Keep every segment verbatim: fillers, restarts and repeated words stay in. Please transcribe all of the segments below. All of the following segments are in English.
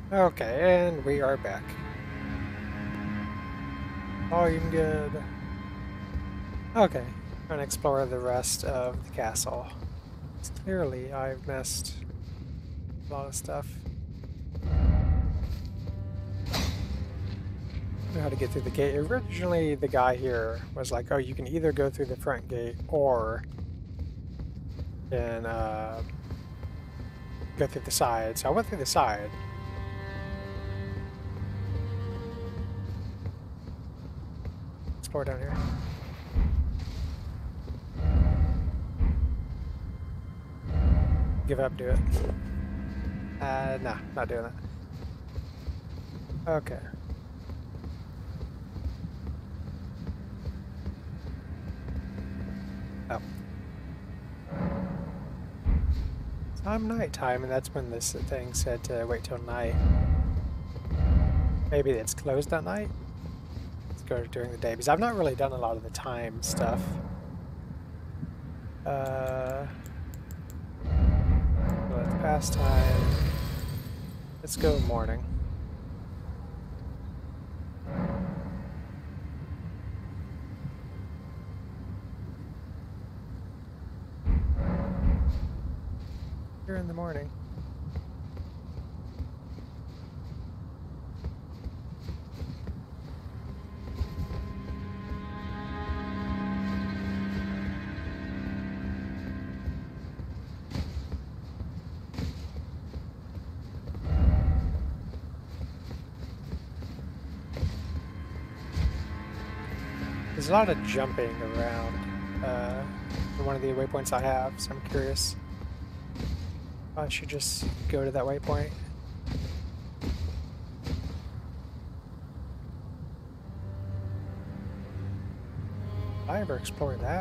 Okay, and we are back. Volume good. Okay, I'm gonna explore the rest of the castle. Clearly, I've missed a lot of stuff. Know how to get through the gate. Originally, the guy here was like, "Oh, you can either go through the front gate or can uh, go through the side." So I went through the side. Explore down here. Give up, do it. Uh, nah, not doing that. Okay. Oh. So I'm nighttime, and that's when this thing said to wait till night. Maybe it's closed at night? Let's go during the day, because I've not really done a lot of the time stuff. Uh, well, it's past time. Let's go morning. Here in the morning. There's a lot of jumping around uh, in one of the waypoints I have, so I'm curious. I should just go to that waypoint. Have I ever explored that?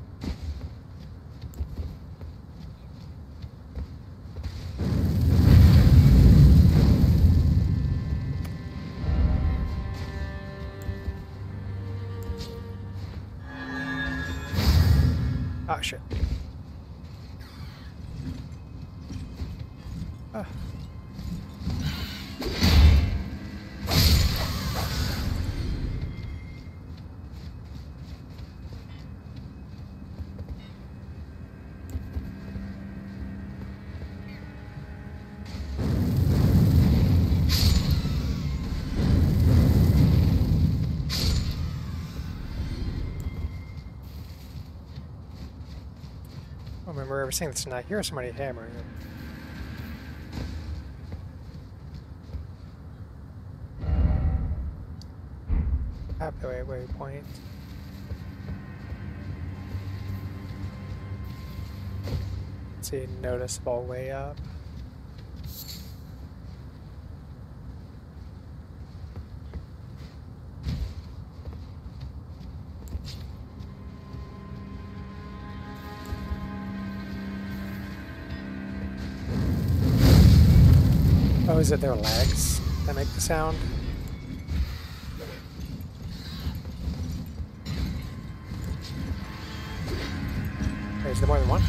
Ah, shit. Ah. I don't remember ever seeing this, and I hear somebody hammering it. Pathway waypoint. See, noticeable way up. Oh, is it their legs that make the sound? Wait, is there more than one?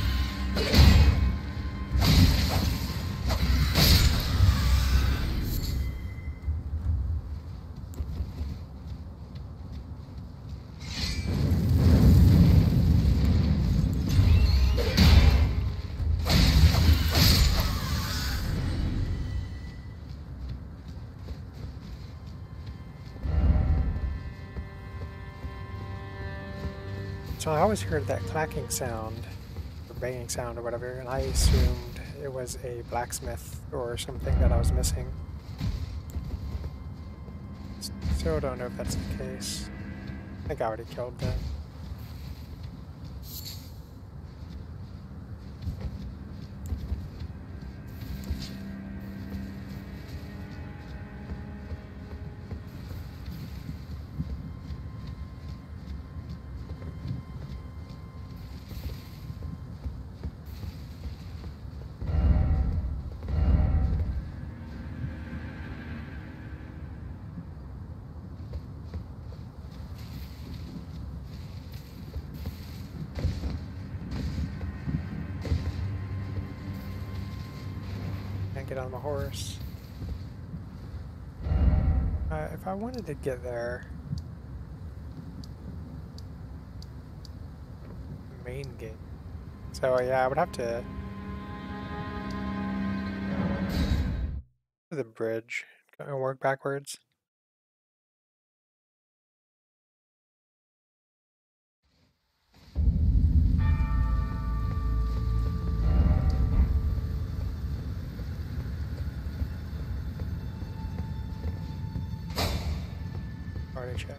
So I always heard that clacking sound, or banging sound or whatever, and I assumed it was a blacksmith or something that I was missing. Still don't know if that's the case. I think I already killed them. Can't get on my horse. Uh, if I wanted to get there, main gate. So yeah, I would have to the bridge and work backwards. Already checked.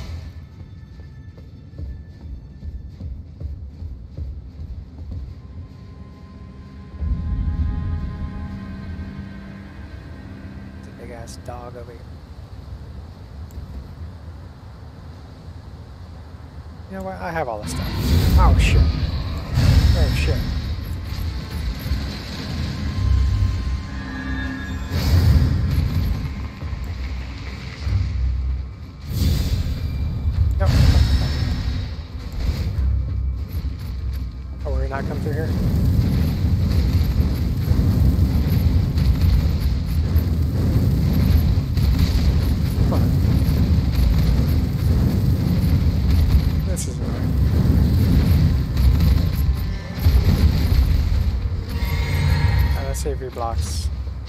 It's a big ass dog over here. You know what? I have all this stuff. Oh shit. Oh shit. Nope. Oh, we're not come through here? Come on. This is annoying. Alright, let's save your blocks.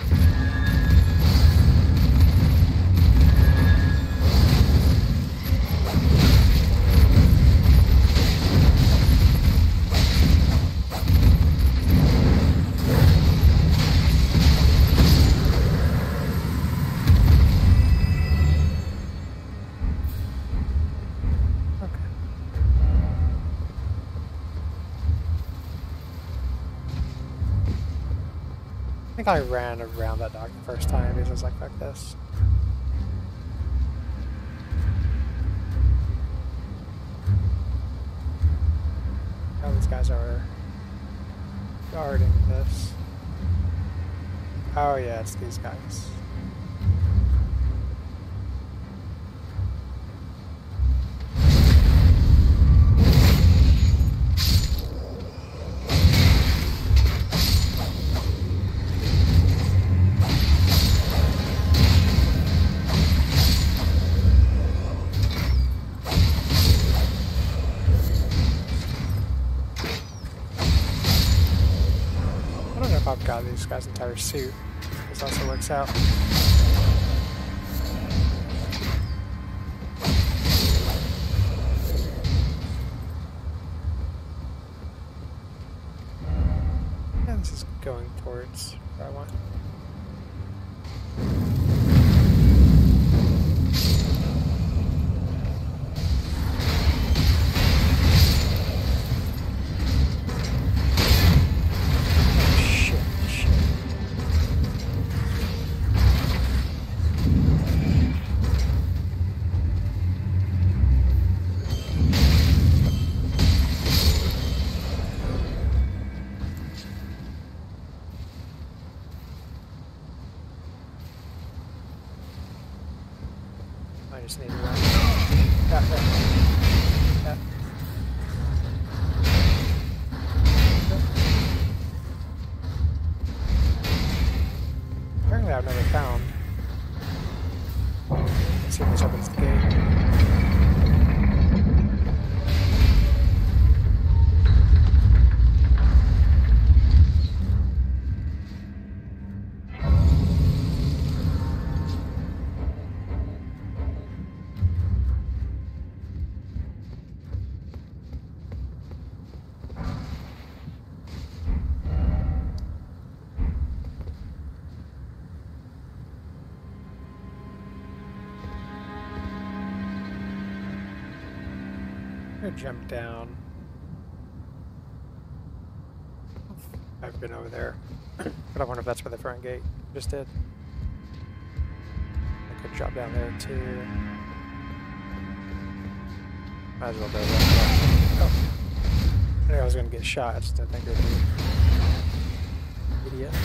I think I ran around that dog the first time because I was like, fuck this. Oh, these guys are guarding this. Oh yeah, it's these guys. I've got this guy's entire suit. This also works out. And this is going towards where I want. I just need to run. Yeah, yeah. Yeah. Apparently I've never found. Let's see if this opens the gate. I'm gonna jump down. I've been over there. But I wonder if that's where the front gate just did. I could drop down there too. Might as well go that. Oh. I knew I was gonna get shot, I just didn't think it would be. Idiot.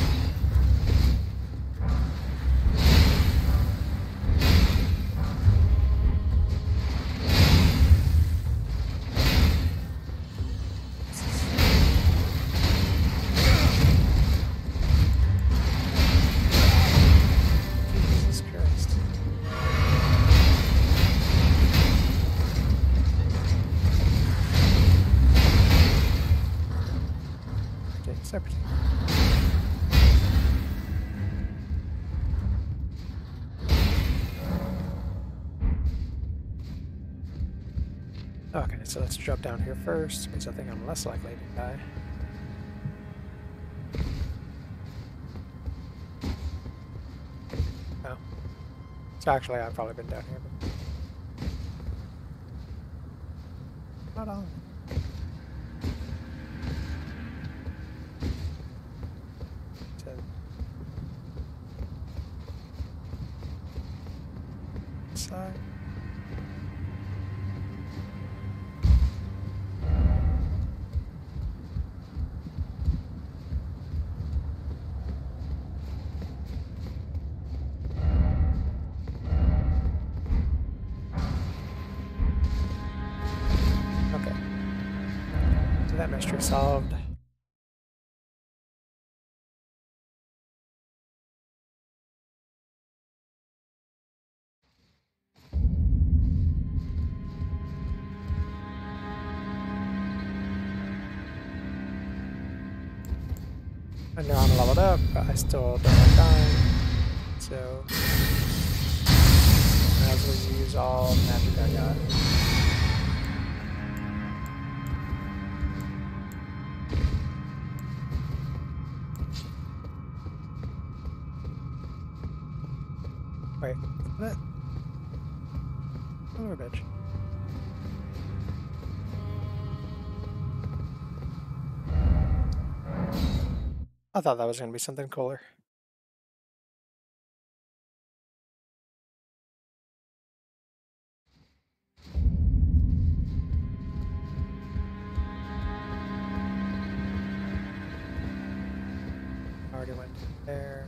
Okay, so let's drop down here first, because I think I'm less likely to die. Oh. So actually, I've probably been down here. But... not on. Ten. Side. That mystery solved. I know I'm leveled up, but I still don't have time. So I might as well use all the magic I got. Wait, what? Son of a bitch. I thought that was going to be something cooler. Already went there.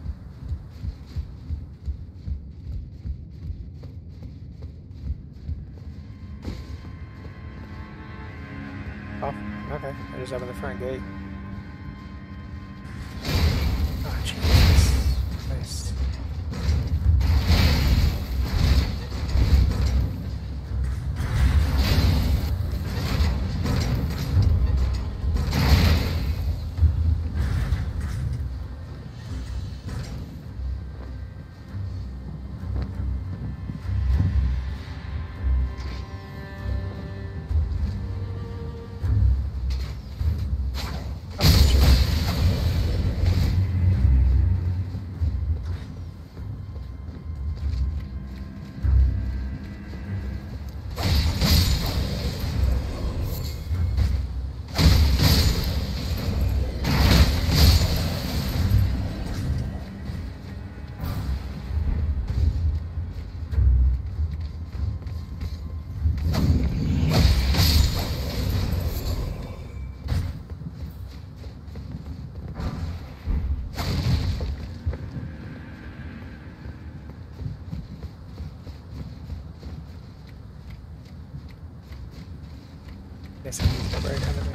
Oh, okay. I just opened the front gate. Oh, Jesus. Nice. Guess I need to break under there.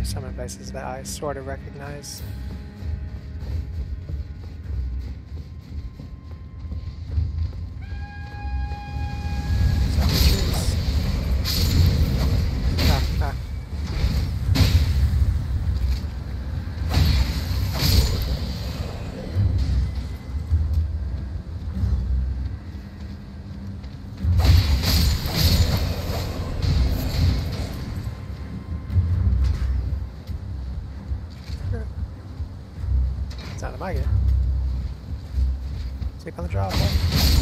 some in places that I sort of recognize. Ah, ah. It's not in my game. Sleep on the job, huh?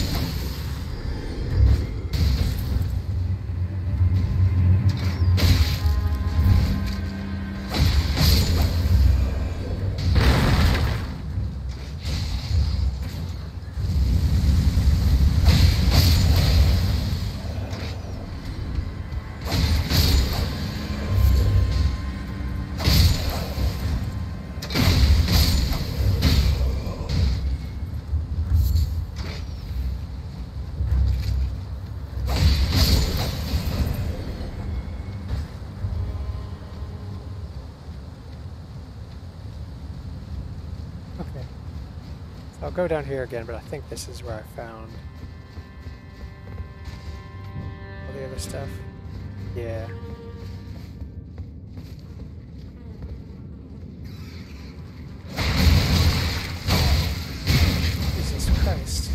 Okay. So I'll go down here again, but I think this is where I found all the other stuff. Yeah. Jesus Christ.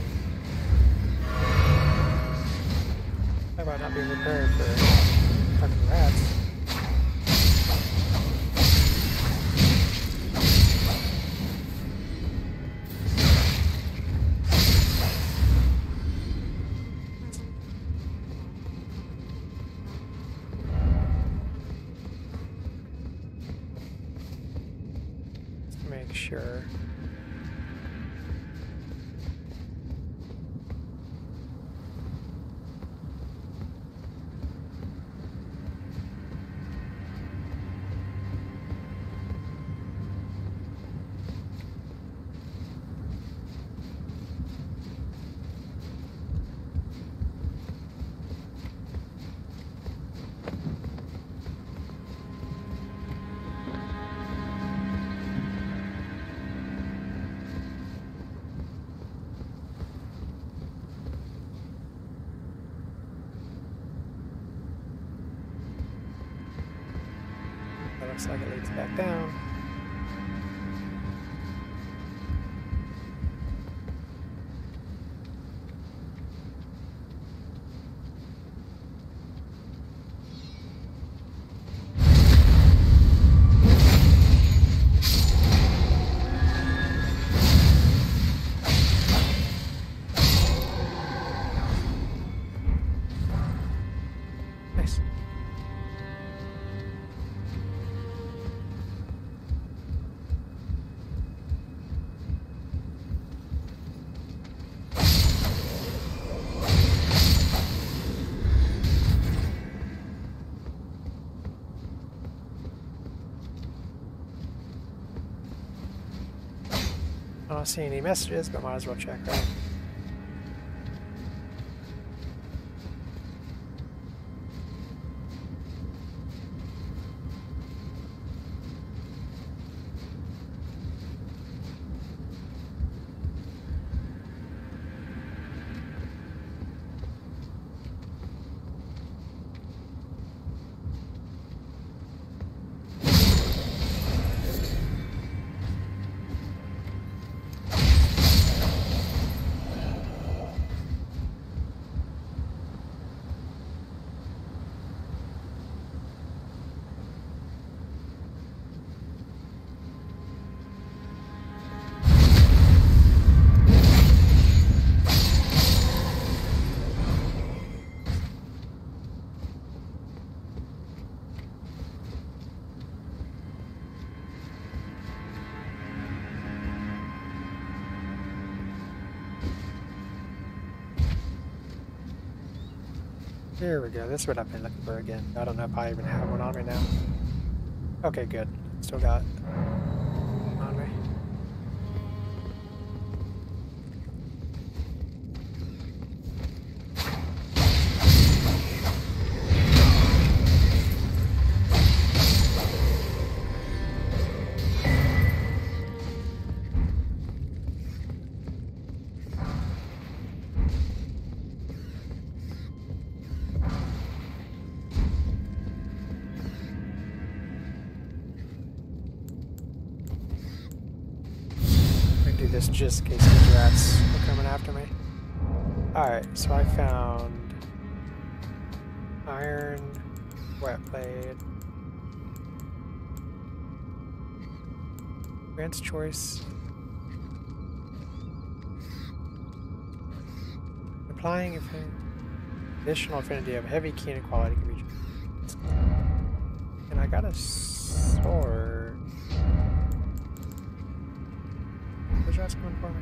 How about not being prepared for fucking rats? Make sure. Looks like it leads back down. Nice. I don't see any messages, but might as well check, right? Here we go. This is what I've been looking for again. I don't know if I even have one on me now. Okay, good. Still got it on me. this just in case these rats are coming after me. Alright, so I found iron, wet blade, grants choice, applying additional affinity of heavy, keen, and quality can be. And I got a sword. Those rats coming for me.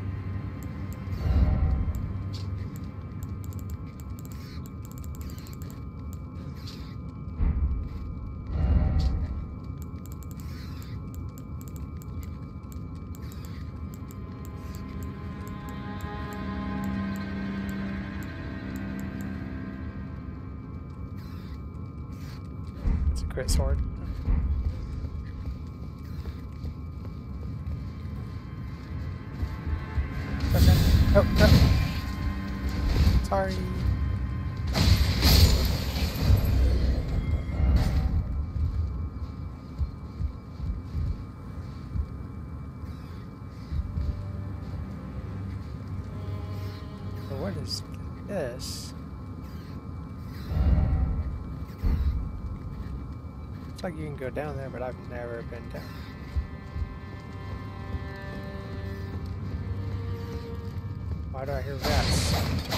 Crit sword. Okay. Oh, no. Sorry. So what is this? Looks like you can go down there, but I've never been down. Why do I hear rats?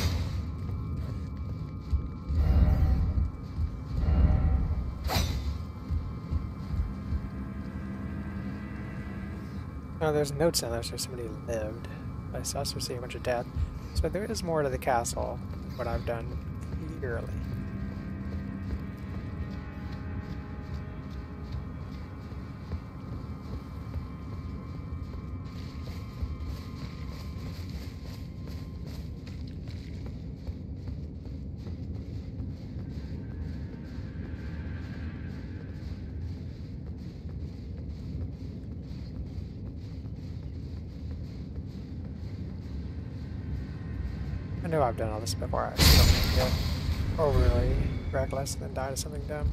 Oh, there's notes in there, so somebody lived. I also see a bunch of death. So there is more to the castle than what I've done clearly. I know I've done all this before. I just don't get overly reckless and then die to something dumb.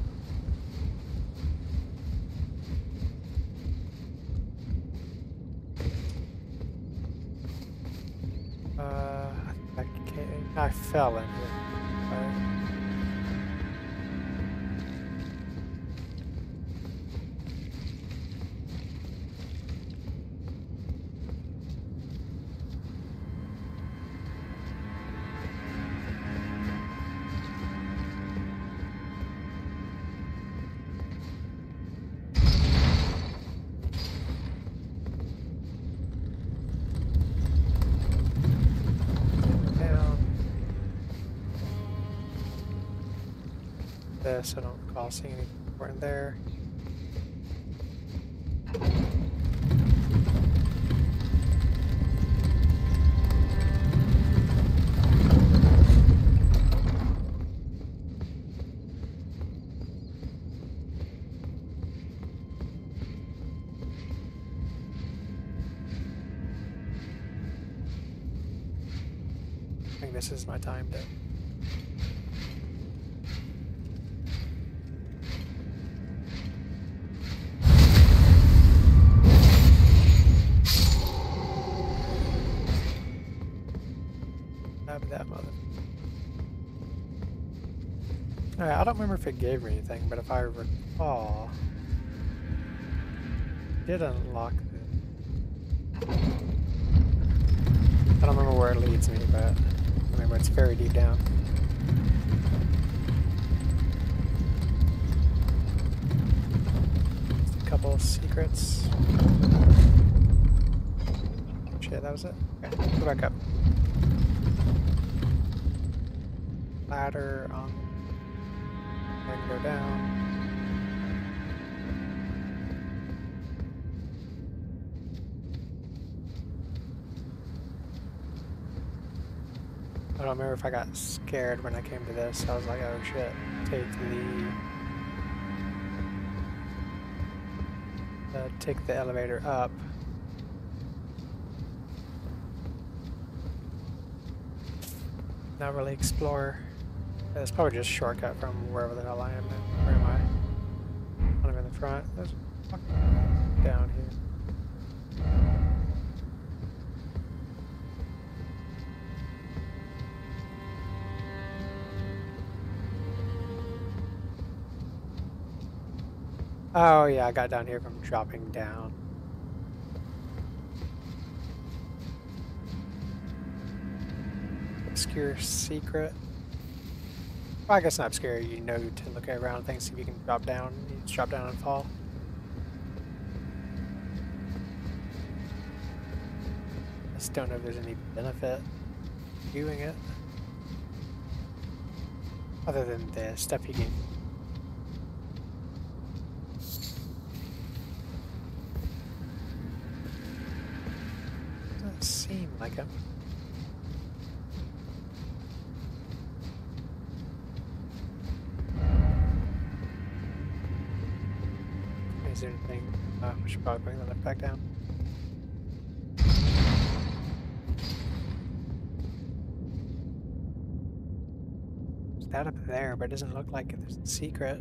Uh, I, can't, I fell in here. Uh, this, I don't recall seeing anything important there. I think this is my time to that mother. Alright, I don't remember if it gave me anything, but if I recall, it did unlock it. I don't remember where it leads me, but I remember it's very deep down. Just a couple of secrets. Shit, that was it? Okay, go back up. Ladder on. I can go down. I don't remember if I got scared when I came to this. I was like, oh shit, take the uh, take the elevator up. Not really explore. It's probably just a shortcut from wherever the hell I am now. Where am I? I'm in the front. There's a fucking down here. Oh yeah, I got down here from dropping down. Obscure secret. Well, I guess not obscure. You know to look around things, see if you can drop down. You just drop down and fall. I just don't know if there's any benefit doing it. Other than the stuff you get. Doesn't seem like it. Is there anything? Uh, we should probably bring the lift back down. There's that up there, but it doesn't look like there's a secret.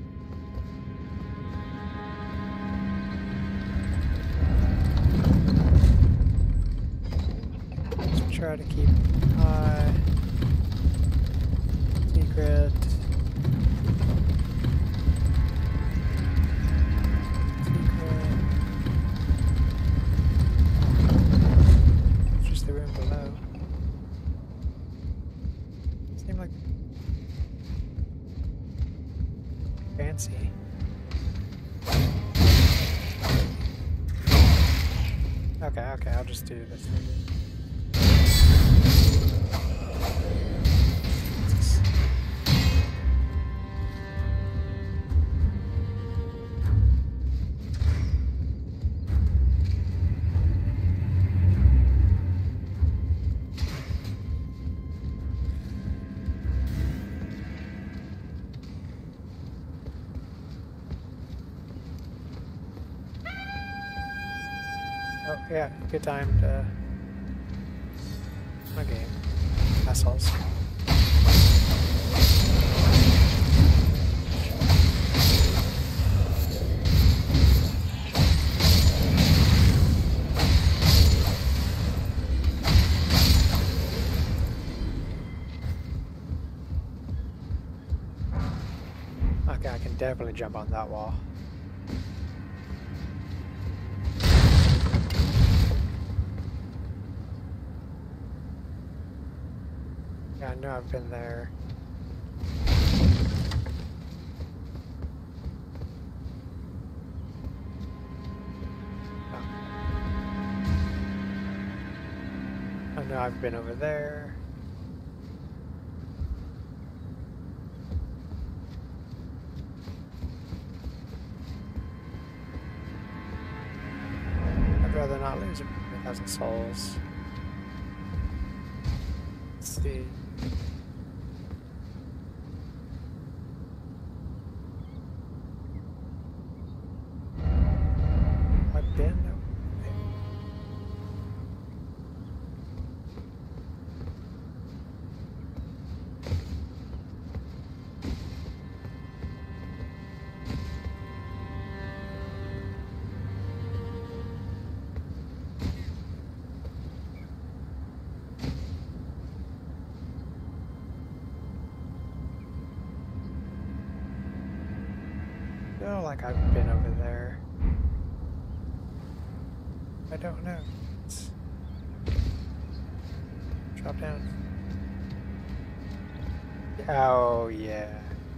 Let's try to keep high. Secret. Fancy. Okay, okay, I'll just do this. Oh, yeah, good time to... Okay, assholes. Okay, I can definitely jump on that wall. Yeah, I know I've been there. Oh. I know I've been over there. I'd rather not lose a thousand souls. Let's see. I've been over there. I feel like I've been over there. I don't know. Let's drop down. Oh yeah.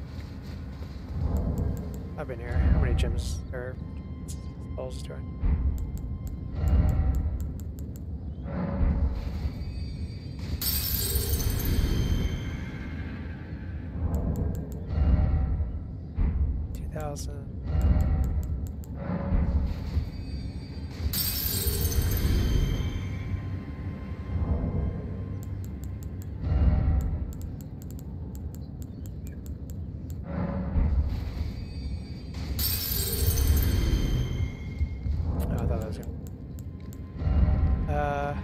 I've been here. How many gems or souls do I? Two thousand. Uh,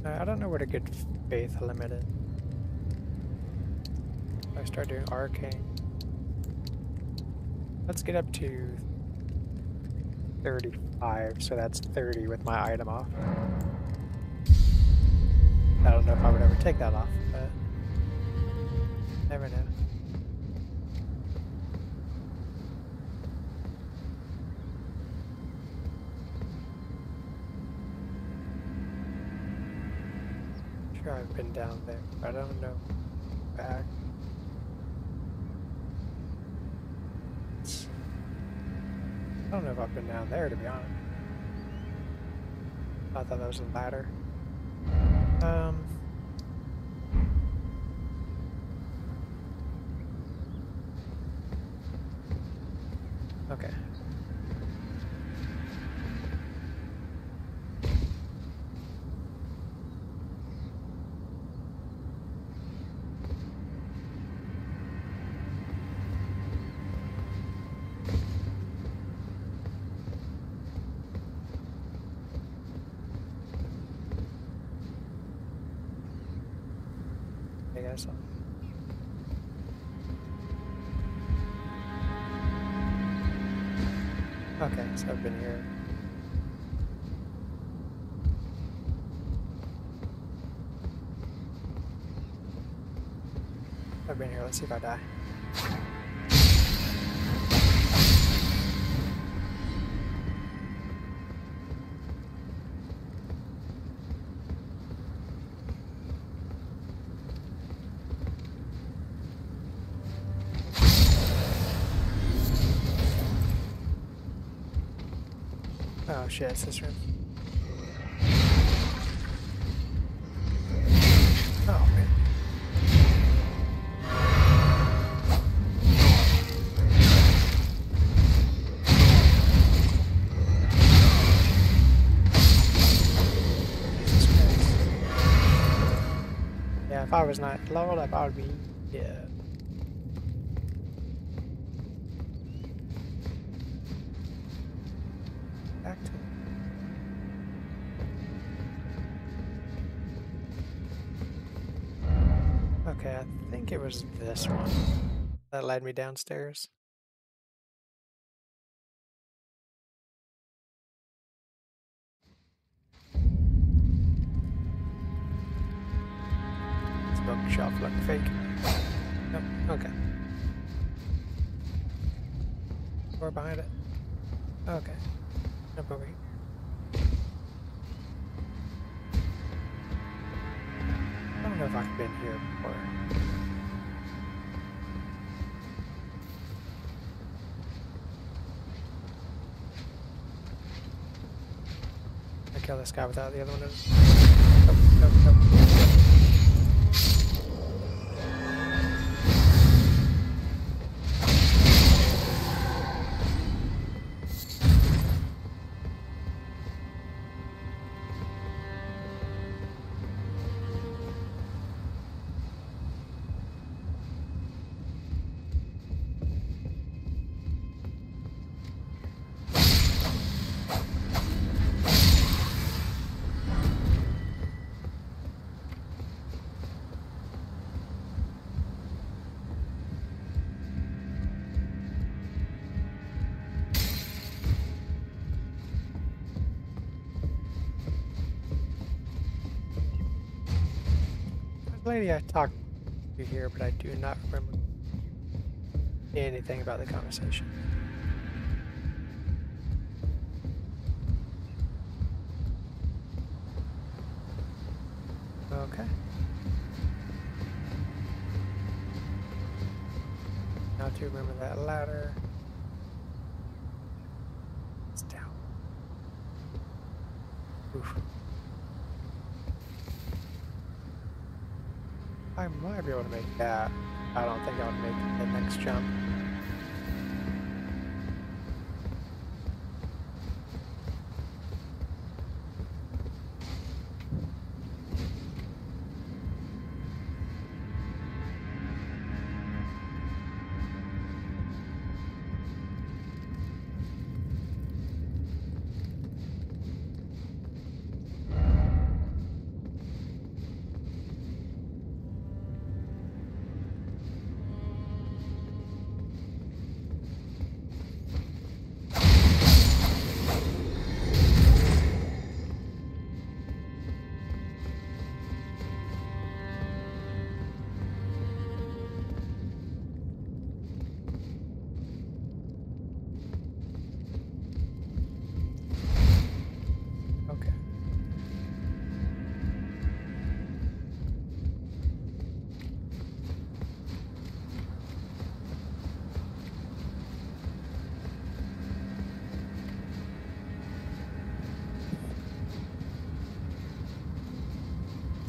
Uh, I don't know what a good faith limit is. I start doing arcane. Let's get up to thirty-five, so that's thirty with my item off. I don't know if I would ever take that off, but never know. Sure, I've been down there, but I don't know back. I don't know if I've been down there, to be honest. I thought that was a ladder. Um. Okay. I guess. Okay, so I've been here. I've been here. Let's see if I die. Oh shit, it's this room. Oh man. Jesus Christ. Yeah, if I was not leveled up, I would be dead. Back to Okay, I think it was this one that led me downstairs. This bookshelf look fake. Nope, okay. Door behind it. Okay. Jump over here. I don't know if I've been here before. I kill this guy without the other one. Nope, nope, nope. Lady I talked to here, but I do not remember anything about the conversation. Okay. Now to remember that ladder. It's down. Oof. I might be able to make that. I don't think I would make the next jump.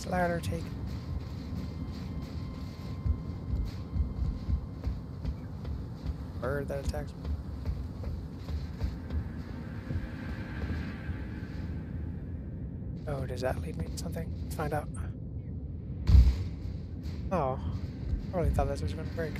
ladder take? Bird that attacks me. Oh, does that lead me to something? Let's find out. Oh, I really thought this was going to break.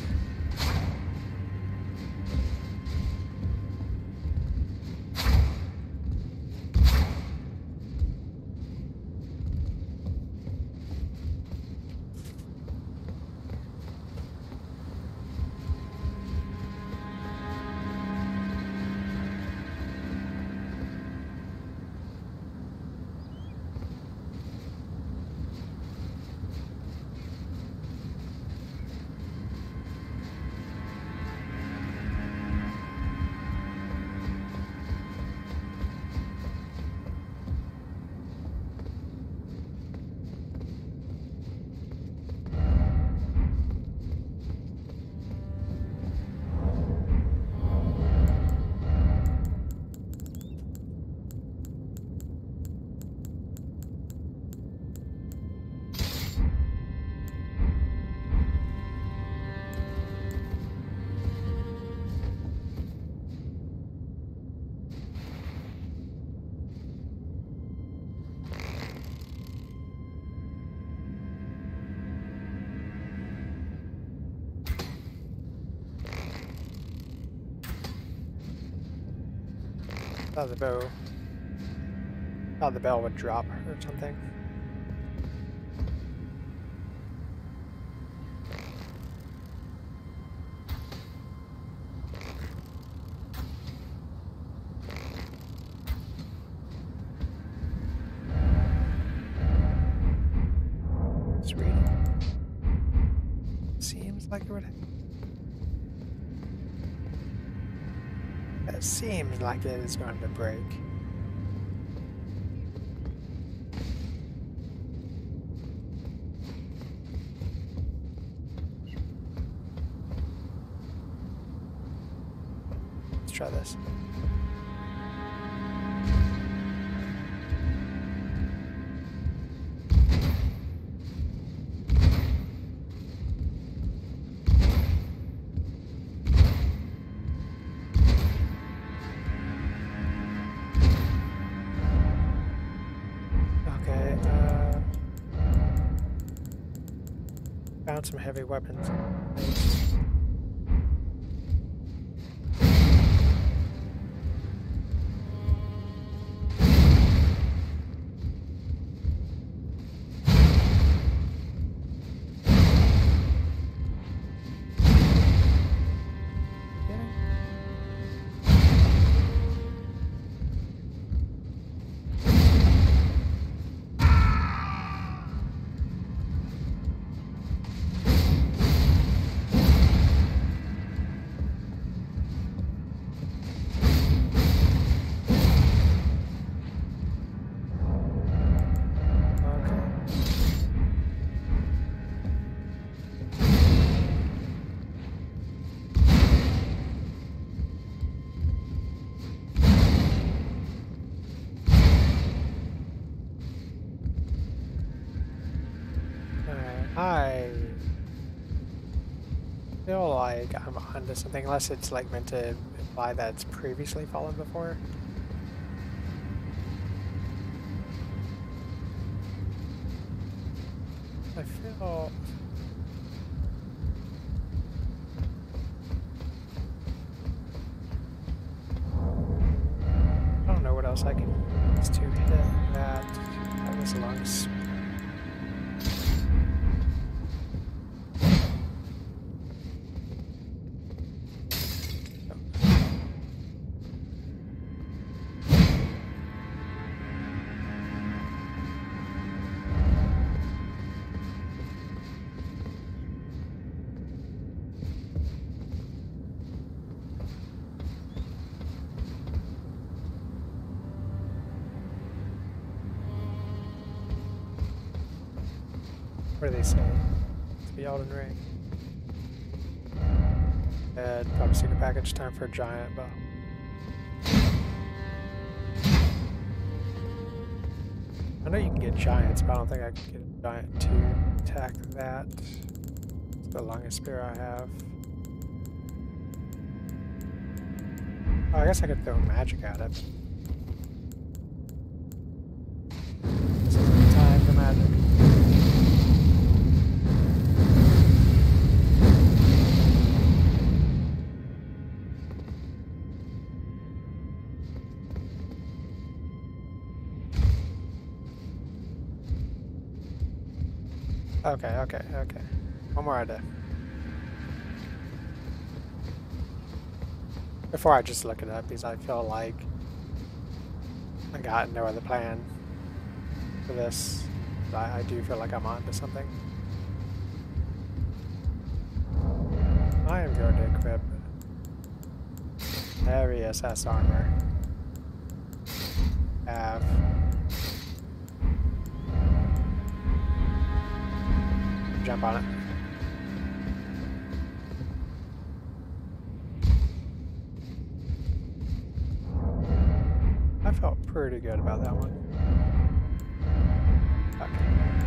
Thought the bow. Thought the bell would drop or something. Just reading. Seems like it would. It seems like it is going to break. Let's try this. Found some heavy weapons. I feel like I'm onto something, unless it's like meant to imply that it's previously fallen before. I feel... I don't know what else I can use to hit that. That was lungs. What do they say? It's the Elden Ring. Dead. Probably secret package. Time for a giant bow. I know you can get giants, but I don't think I can get it. giant to attack that. It's the longest spear I have. Oh, I guess I could throw magic at it. This isn't time for magic. Okay, okay, okay. One more idea. Before I just look it up, because I feel like I got no other plan for this. But I, I do feel like I'm onto something. I am going to equip heavy S S armor. Have jump on it. I felt pretty good about that one. Okay.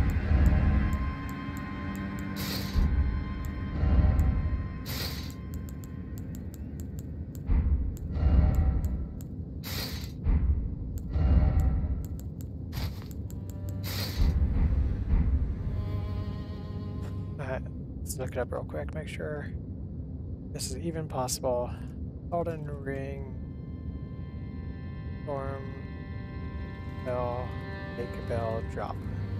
Alright, let's look it up real quick, make sure this is even possible. Elden Ring. Storm, bell, make a bell, drop.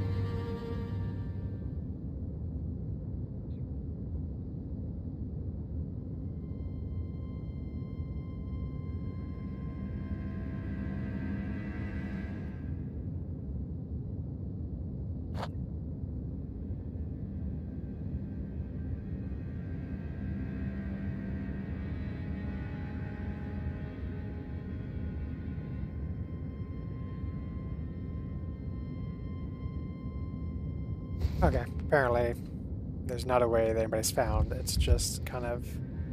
Okay, apparently there's not a way that anybody's found. It's just kind of,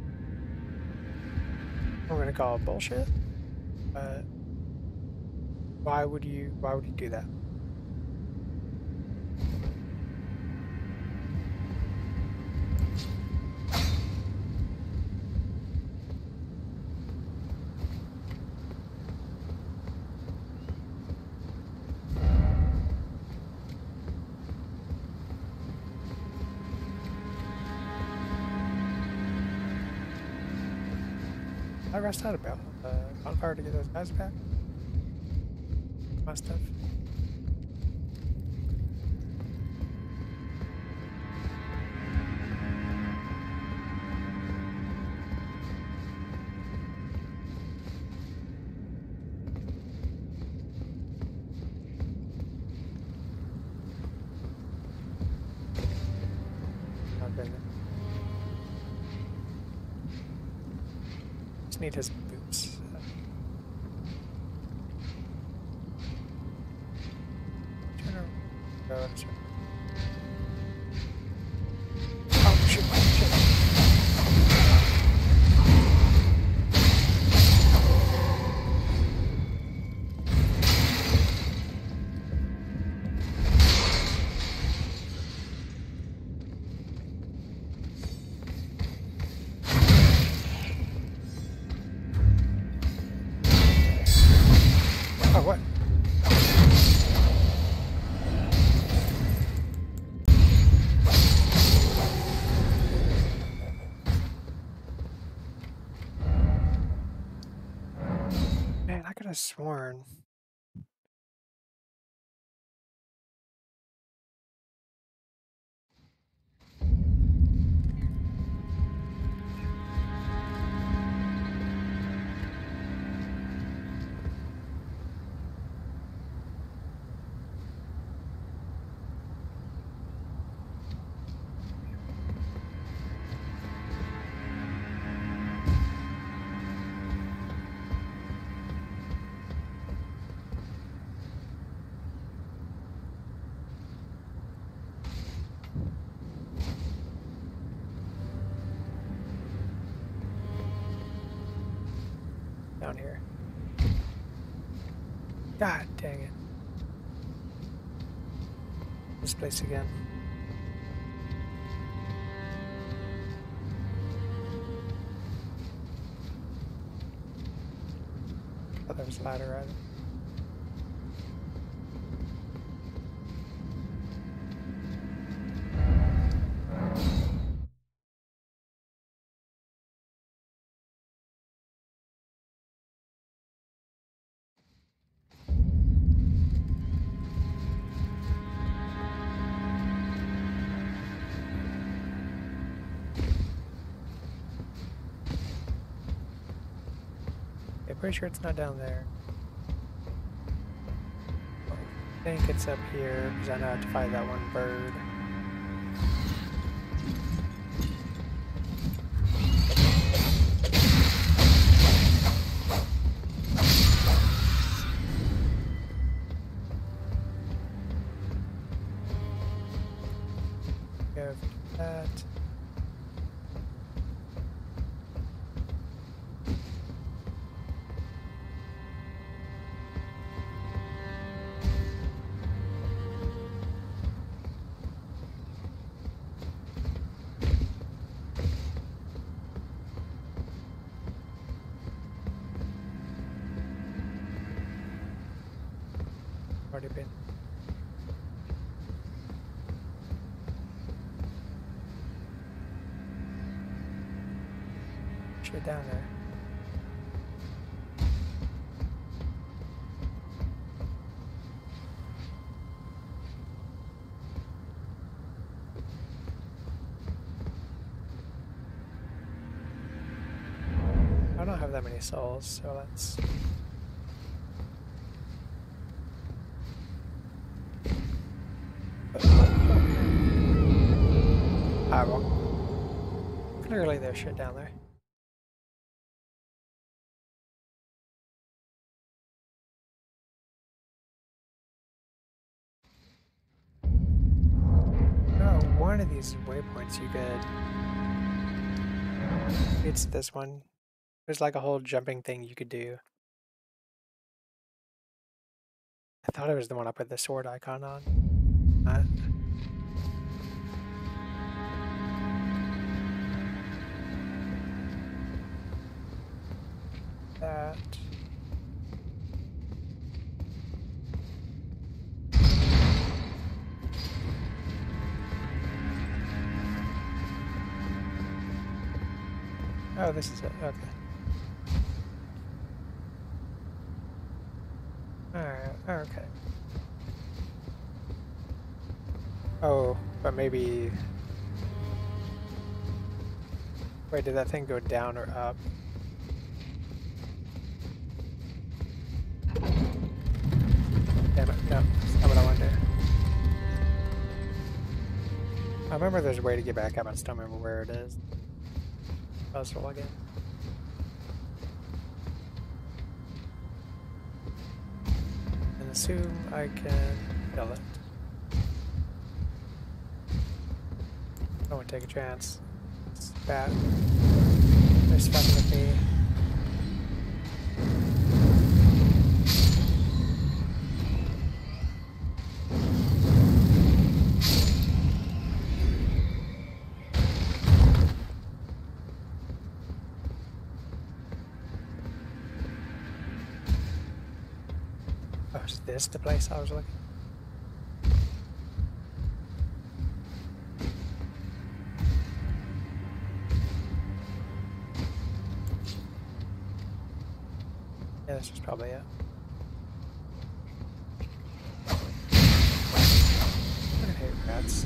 I'm gonna call it bullshit. But why would you? Why would you do that? I rest out about uh, bonfire to get those guys back. Must have. Not been. Just need his boots. Turn around. Oh, that's right. Oh, shit, shit. Oh, what? Man, I could have sworn. Down here. God dang it. this place again. Oh, there was a ladder right. Pretty sure it's not down there. I think it's up here because I know I have to find that one bird. Go for that. Already been. Shit down there. I don't have that many souls, so let's. Ah, well. Clearly there's shit down there. Oh, one of these waypoints you could. It's this one. There's like a whole jumping thing you could do. I thought it was the one I put the sword icon on. Not. That. Oh, this is it. Okay. Alright, okay. Oh, but maybe... Wait, did that thing go down or up? Damn it, no, that's not what I want to do. I remember there's a way to get back up, I just don't remember where it is. Puzzle again. And assume I can kill it. I won't take a chance. It's bad. They're fucking with me. Oh, is this the place I was looking? Yeah, this is probably it. I hate rats.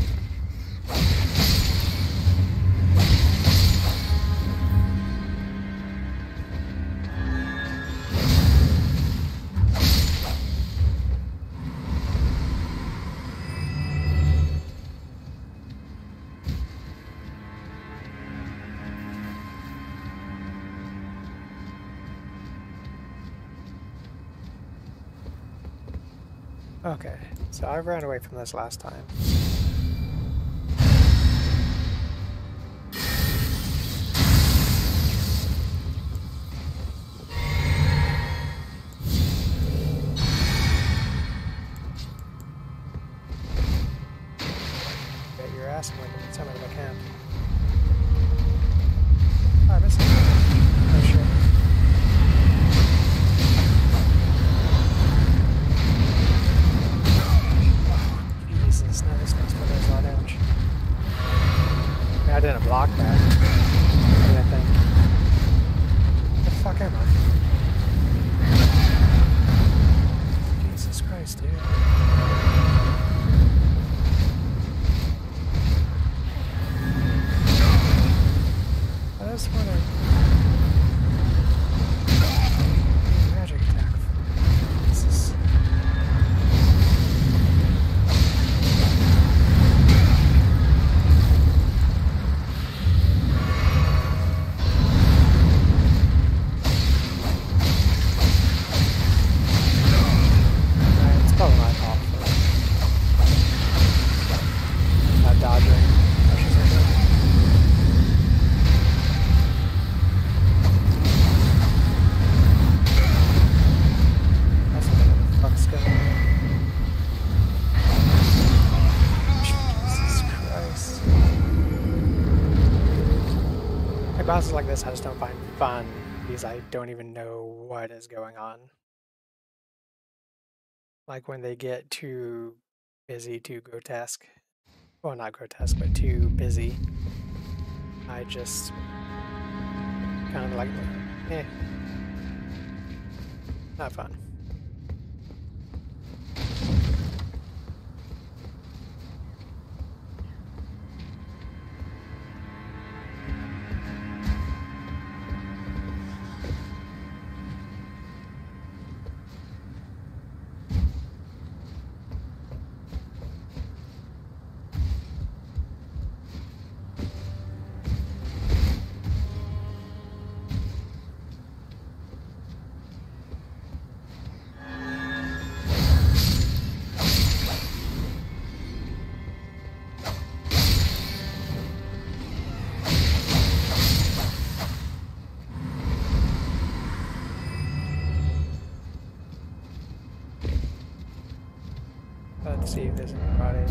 Okay, so I ran away from this last time. past him with some of I can. Oh, I missed it. Oh shit. Jesus, now this one's for those lot of damage. I mean, I didn't block that. I didn't think. What the fuck am I? Jesus Christ, dude. I just want to... magic attack. Jesus. Bosses like this I just don't find fun because I don't even know what is going on. Like when they get too busy, too grotesque. Well, not grotesque, but too busy. I just kind of like, eh, not fun. Let's see if there's anybody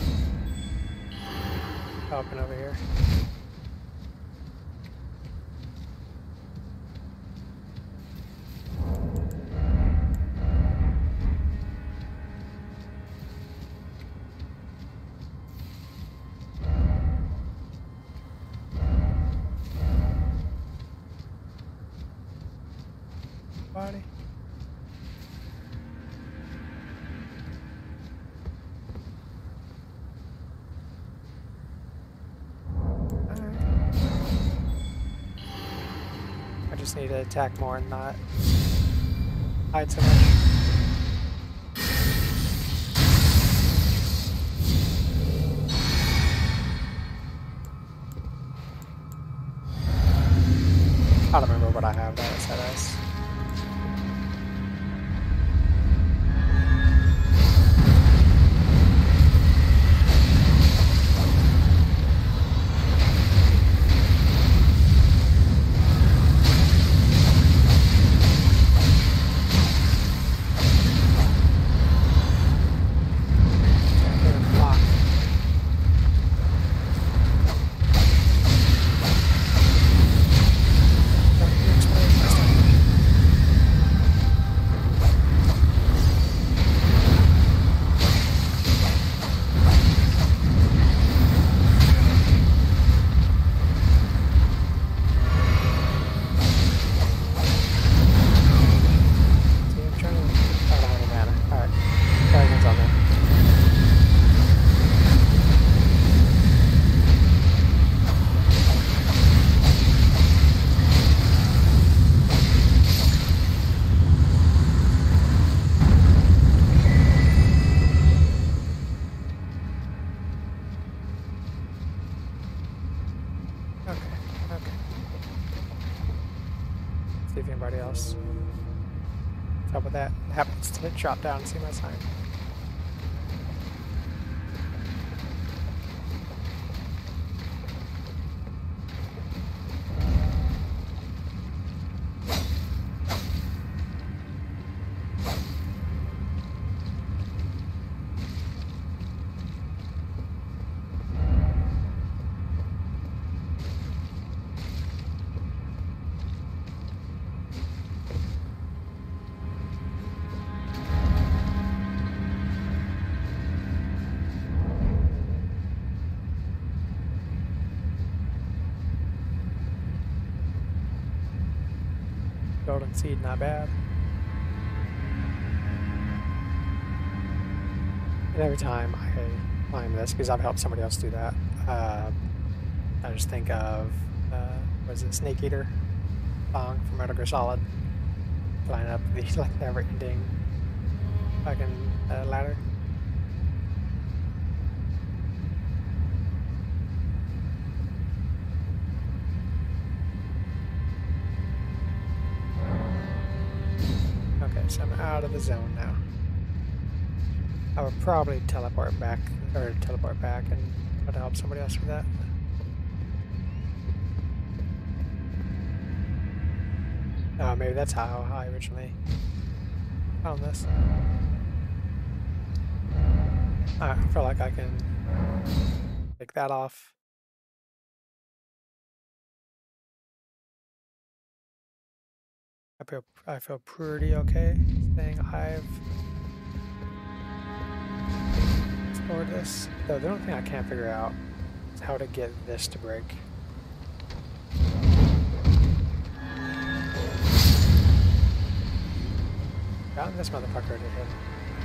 popping over here. Body. I just need to attack more and not hide so much. I don't remember what I have that set as. See if anybody else help with that happens to drop down and see my sign. Seed, not bad. And every time I climb this, because I've helped somebody else do that, uh, I just think of, uh, was it Snake Eater song from Metal Gear Solid? Line up the like never-ending fucking uh, ladder. Okay, so I'm out of the zone now. I would probably teleport back, or teleport back and try to help somebody else with that. Oh, maybe that's how I originally found this. I feel like I can take that off. I feel I feel pretty okay saying I've explored this. Though the only thing I can't figure out is how to get this to break. Gotten this motherfucker to hit.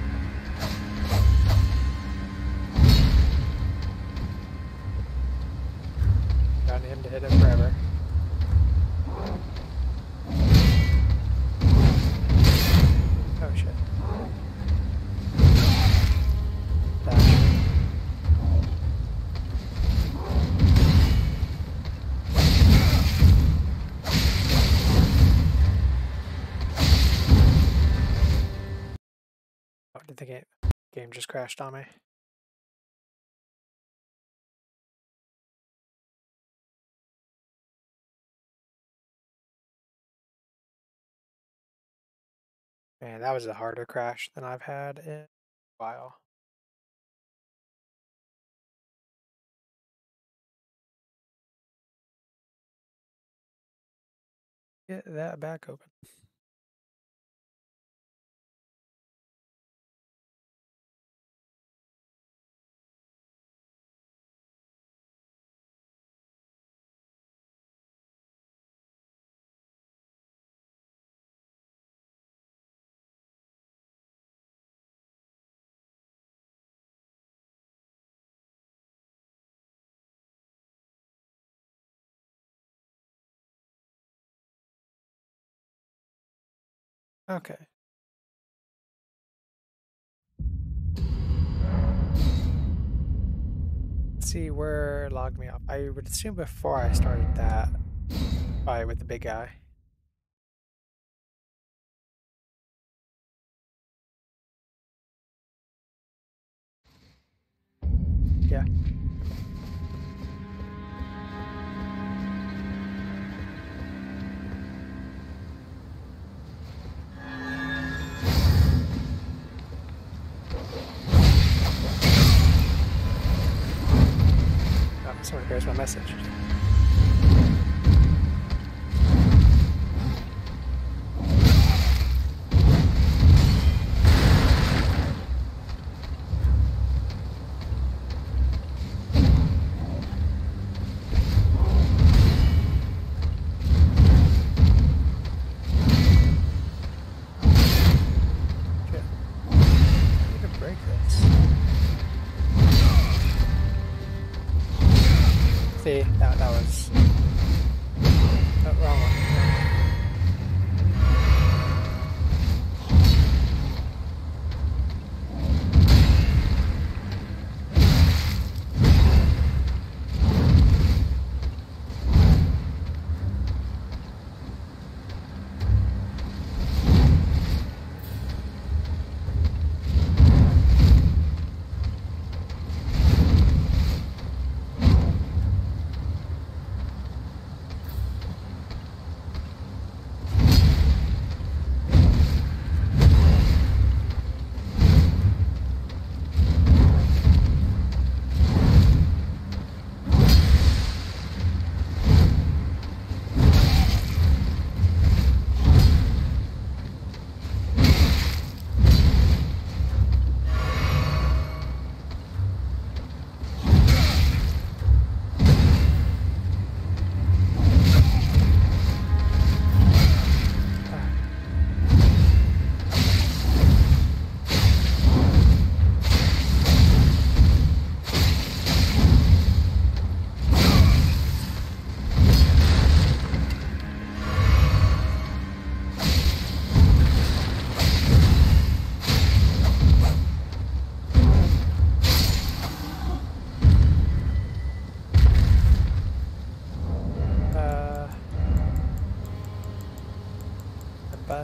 Gotten him to hit it forever. Oh shit. Dash. Oh, did the game game just crashed on me? Man, that was a harder crash than I've had in a while. Get that back open. Okay. Let's see where it logged me off. I would assume before I started that fight with the big guy. Yeah. Oh, someone hears my message. See, that, that was oh, wrong one.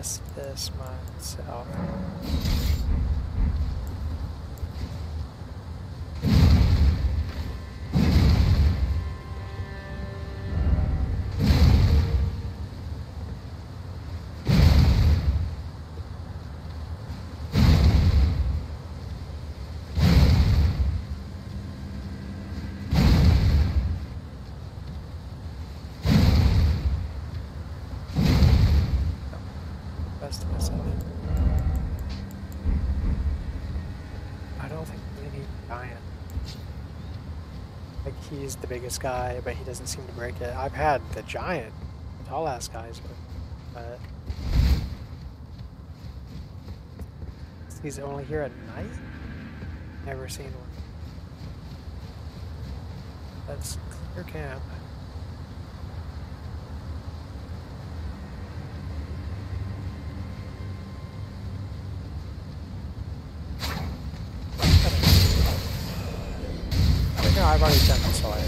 test this myself. He's the biggest guy, but he doesn't seem to break it. I've had the giant, tall ass guys, but he's only here at night? Never seen one. That's clear camp. No, I've already done this already.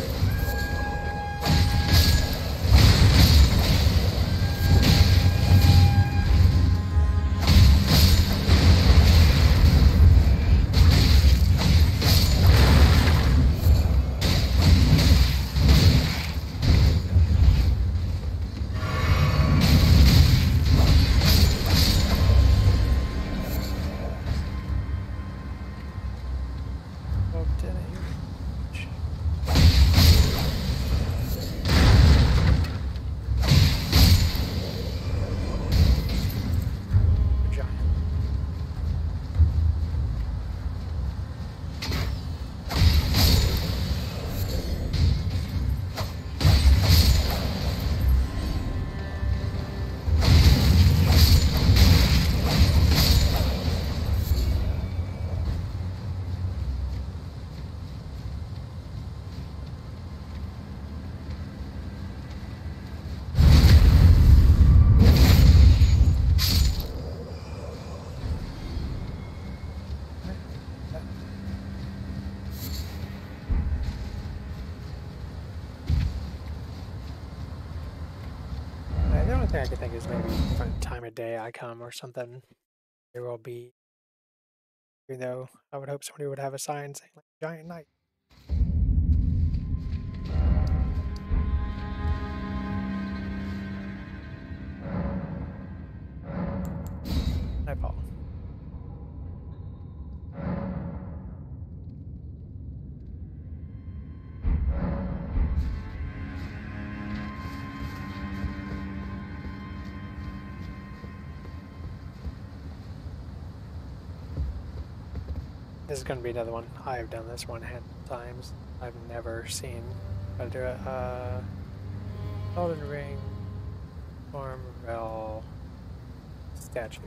I could think is maybe different time of day I come or something. There will be, even though I would hope somebody would have a sign saying like giant night. Nightfall. This is going to be another one. I've done this one a handful of times. I've never seen how to do it. Uh, Elden Ring, Farmville, statue.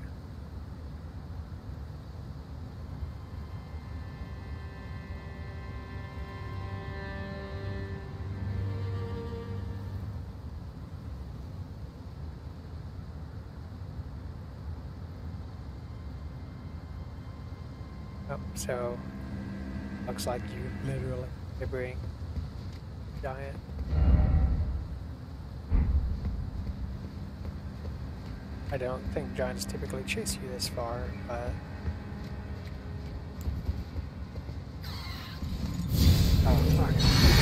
Oh, so looks like you literally bring giant. I don't think giants typically chase you this far, but oh fuck.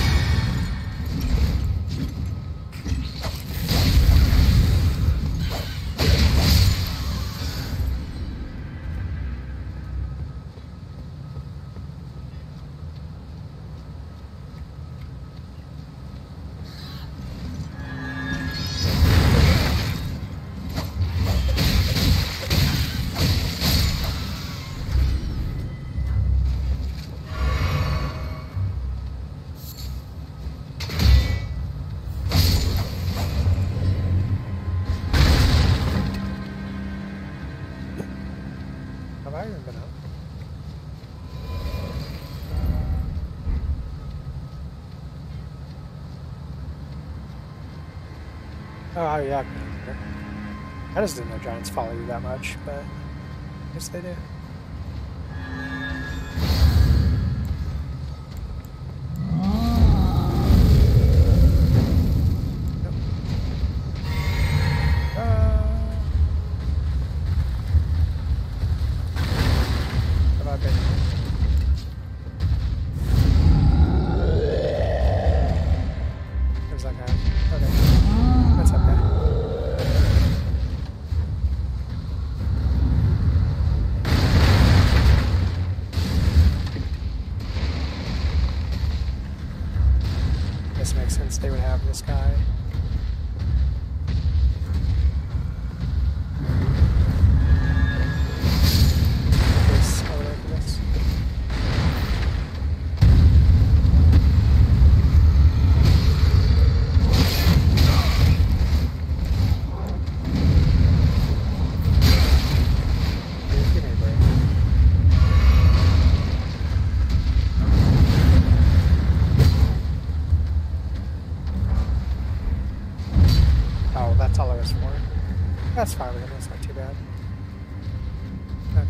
Oh yeah, I just didn't know giants follow you that much, but I guess they do. grab this guy. This, oh, look at this. Give me a break. Oh, that's all I was for. That's fine with him, that's not too bad. Okay.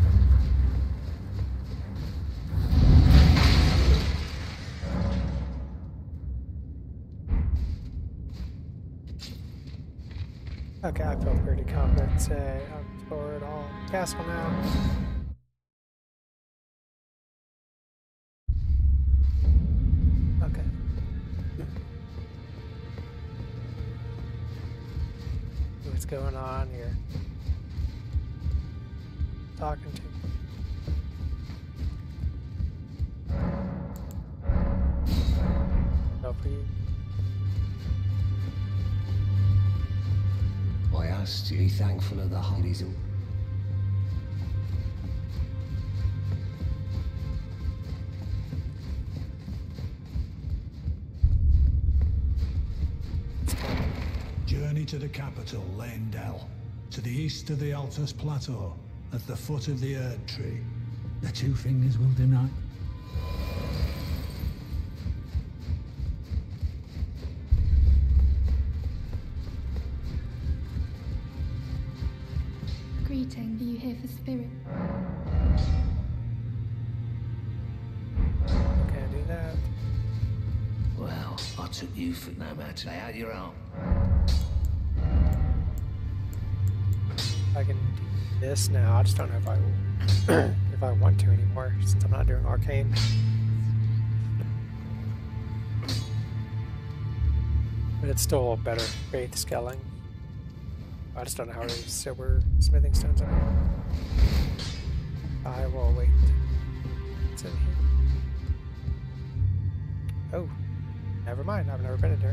Okay, I feel pretty confident. Say, I'm forward, I'll pass one out. Okay. What's going on here? Talking to. No for you. I asked you, thankful of the holidays. Journey to the capital, Leyndell. To the east of the Altus Plateau, at the foot of the Erd Tree. The two fingers will deny. Greeting, are you here for spirit? Can't do that. Well, I took you for no matter how you're out. I can do this now. I just don't know if I if I want to anymore since I'm not doing arcane. But it's still a better faith scaling. I just don't know how to silver smithing stones are. I will wait. What's in here? Oh, never mind. I've never been in here.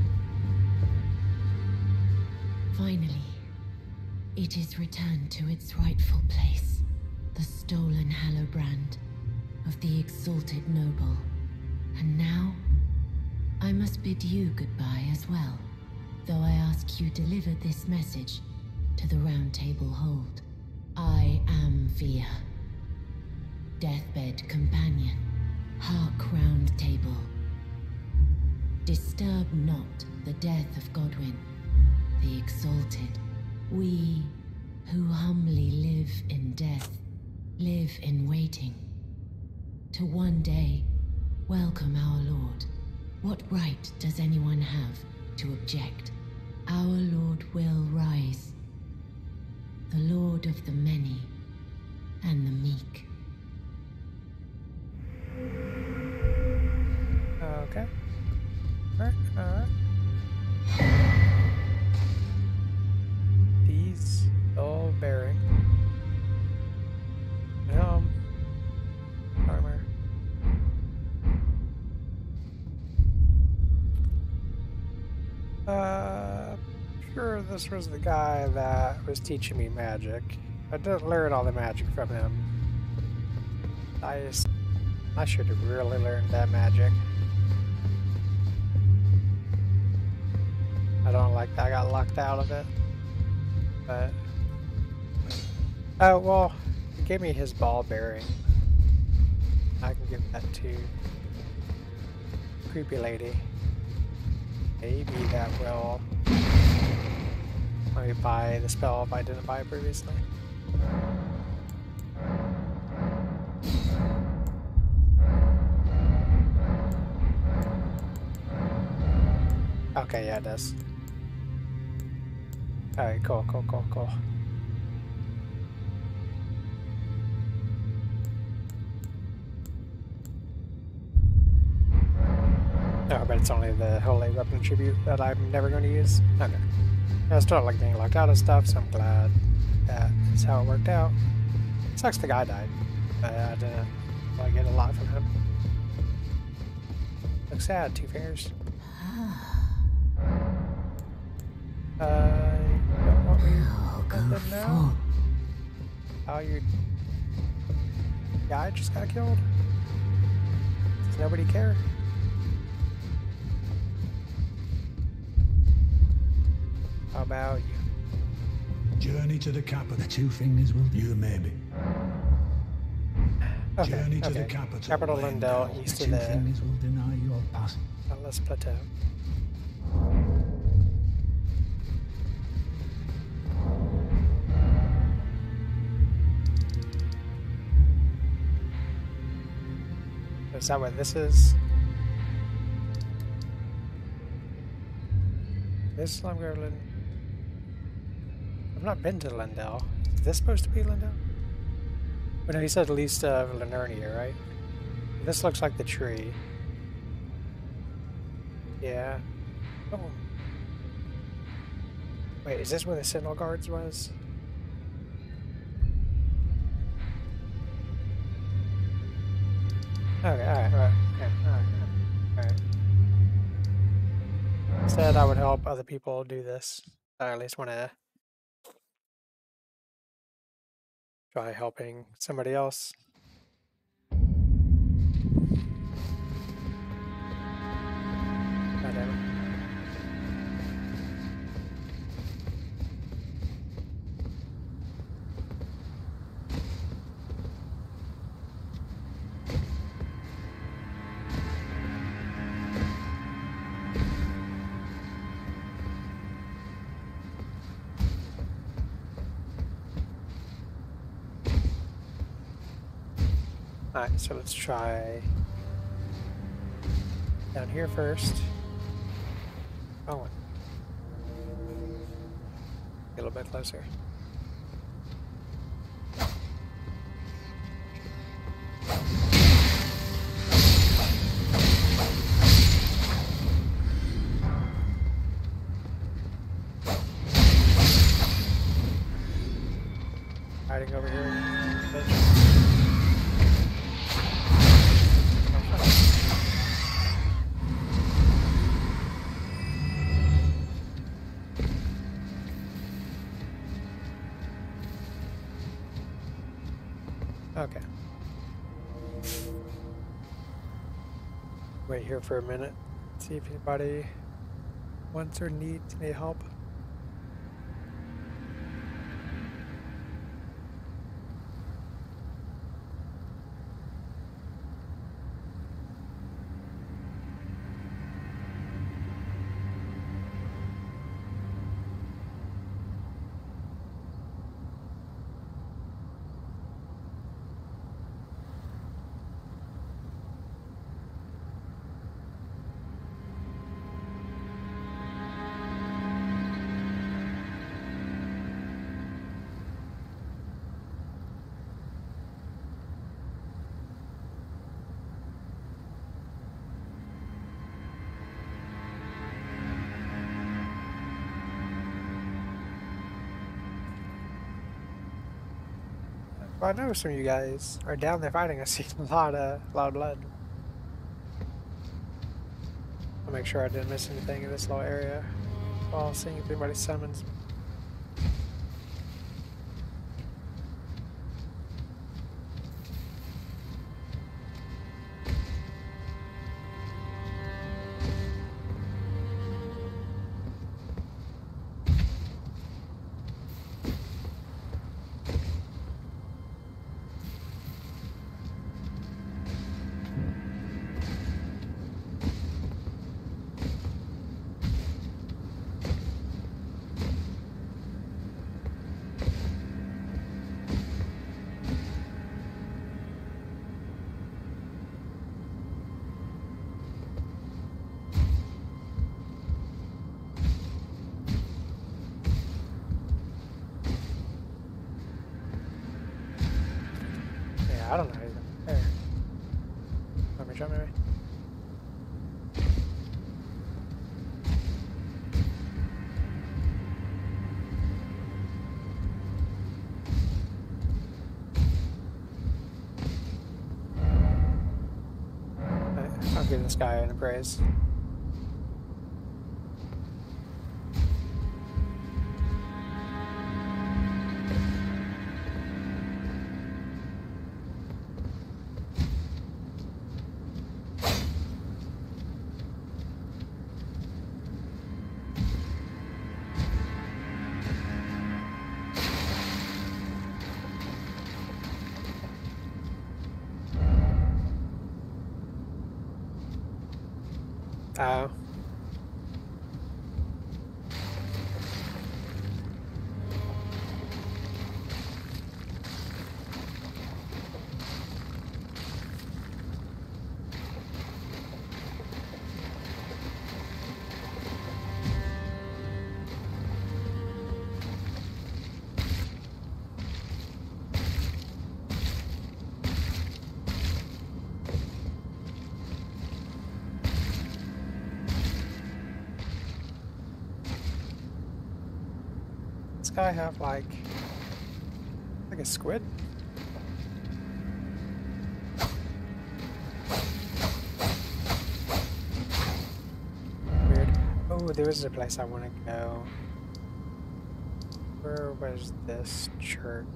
Finally, it is returned to its rightful place. The stolen Hallowbrand of the exalted noble. And now, I must bid you goodbye as well, though I ask you deliver this message to the Round Table Hold. I am Via, deathbed companion, hark Round Table. Disturb not the death of Godwyn, the exalted. We who humbly live in death, live in waiting, to one day welcome our Lord. What right does anyone have to object? Our Lord will rise, the Lord of the many and the meek. Okay. Alright, alright. These all bearing. Um armor. Uh sure this was the guy that was teaching me magic. I didn't learn all the magic from him. I just I should have really learned that magic. I don't like that I got locked out of it. But oh well, he gave me his ball bearing. I can give that to creepy lady. Maybe that will let me buy the spell if I didn't buy it previously. Okay, yeah, it does. Alright, cool, cool, cool, cool. Oh, but it's only the Holy Weapon Tribute that I'm never going to use? Okay. I still don't like being locked out of stuff, so I'm glad that is how it worked out. Sucks the guy died, but I didn't really get a lot from him. Looks sad, two fingers. Uh, you don't want me I'll go nothing now? forth. Oh, your guy just got killed? Does nobody care? How about you? Journey to the capital. The two fingers will do. You maybe. Okay, Journey to okay. the capital. Capital Leyndell, Leyndell. east The of two the fingers will deny your passing. Atlas Plateau. Is that what this is? This is Slumgrove Leyndell. I've not been to Leyndell. Is this supposed to be Leyndell? But no, he said least of Linernia, right? This looks like the tree. Yeah. Oh. Wait, is this where the Sentinel Guards was? Okay, alright, alright, okay, alright, alright. Said I would help other people do this. I at least want to try helping somebody else. God damn it. Alright, so let's try down here first. Oh, a little bit closer. Hiding over here. Bitch. Okay. Wait here for a minute. See if anybody wants or needs any help. Well, I know some of you guys are down there fighting. I see a lot of, a lot of blood. I'll make sure I didn't miss anything in this little area while seeing if anybody summons. I don't know how you there. Let me jump maybe. I'll give this guy an praise. Oh. Guy have like like a squid? Weird. Oh, there is a place I want to go. Where was this church?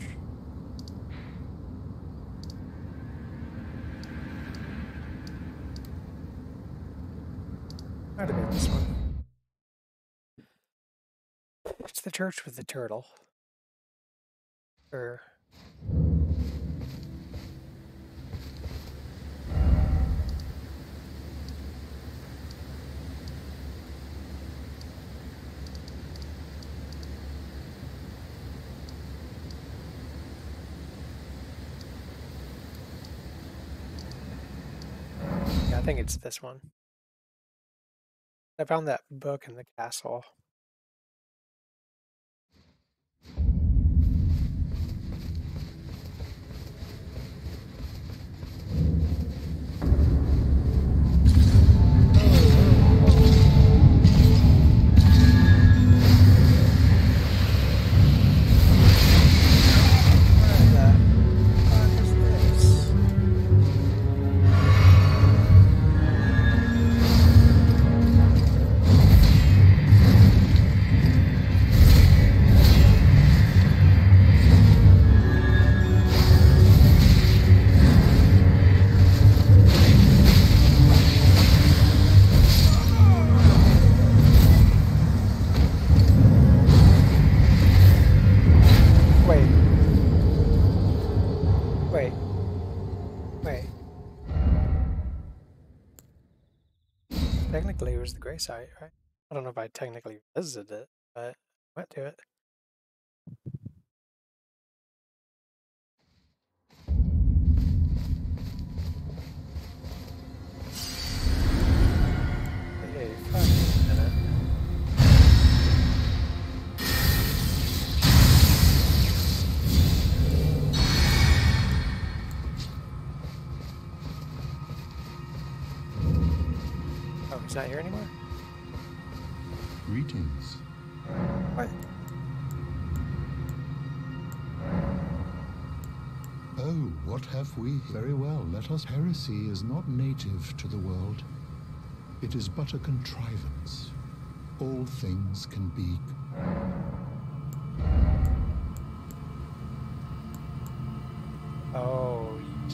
Might have been this one. It's the church with the turtle. Or yeah, I think it's this one. I found that book in the castle. Technically, it was the gray site, right? I don't know if I technically visited it, but I went to it. Hey, fuck a minute. Oh, he's not here anymore? Greetings. What? Oh, what have we? Very well, let us. Heresy is not native to the world. It is but a contrivance. All things can be... Oh.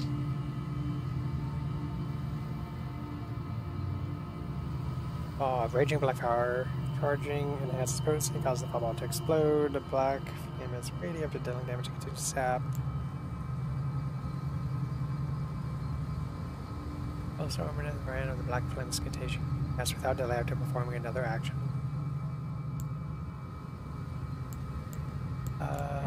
Oh, Raging Black Power. Charging enhances potency, causes the fireball to explode. The black flame is radioactive, dealing damage to continue to sap. Also, armored in the brand of the black flame's contagion. Cast without delay after performing another action. Uh,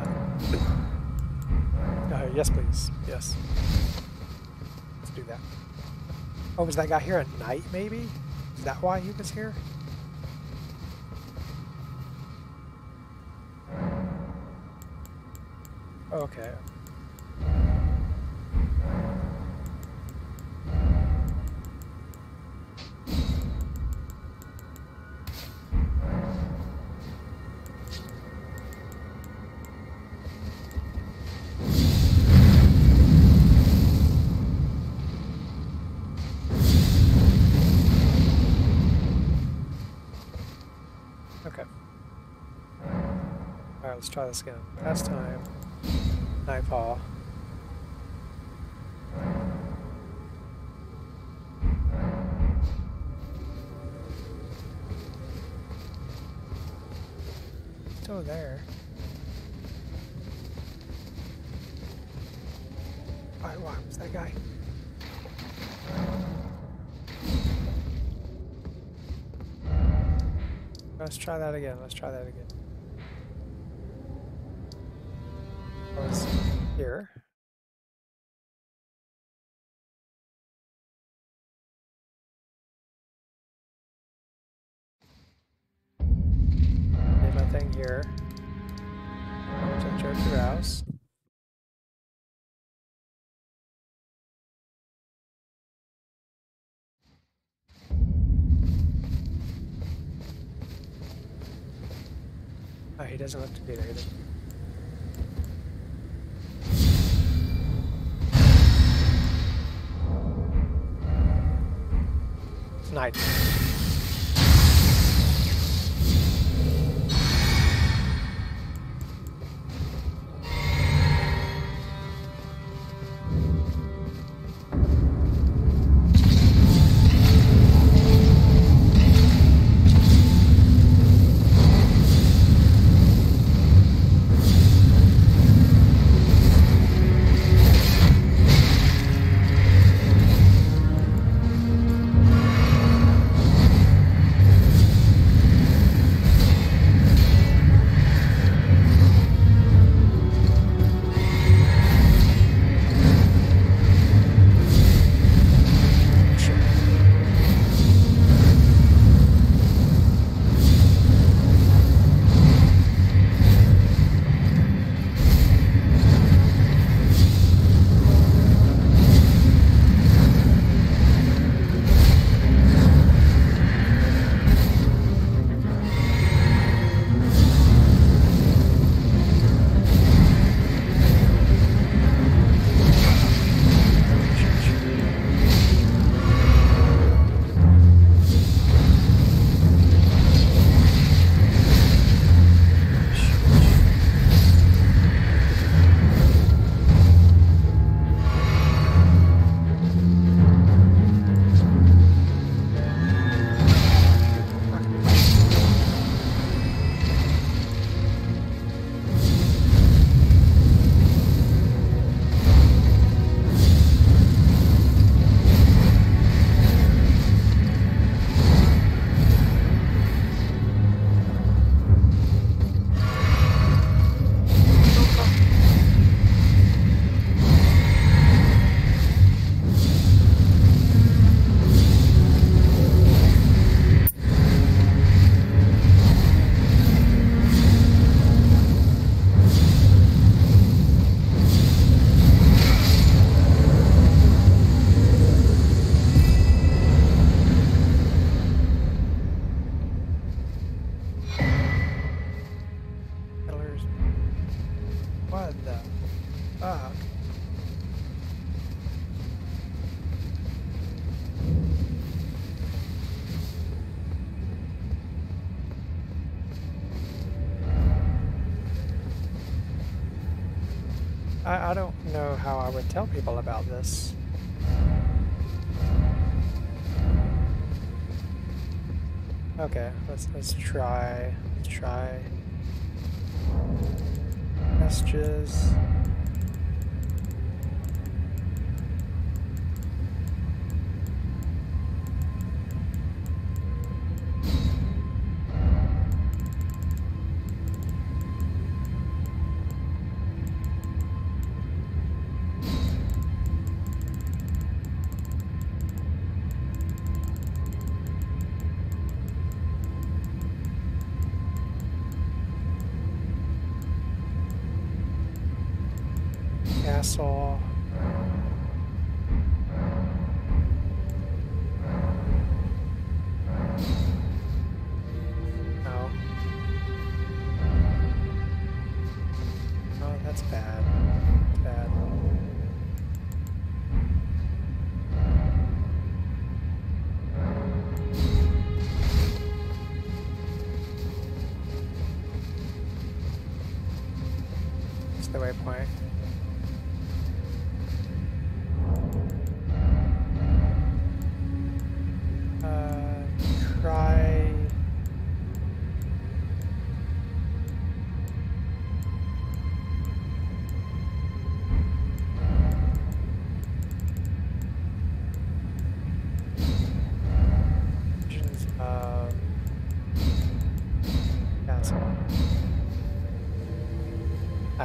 uh, yes, please. Yes. Let's do that. Oh, was that guy here at night, maybe? Is that why he was here? Okay. Okay. Alright, let's try this again. Last time. Nightfall. Still there. Alright, what was that guy? let's try that again. Let's try that again. Let's here. Did my thing here. Check your house. Oh, he doesn't look to be there either. It's night. I, I don't know how I would tell people about this. Okay, let's let's try let's try messages. Castle. No. Oh, that's bad. That's bad. It's the waypoint.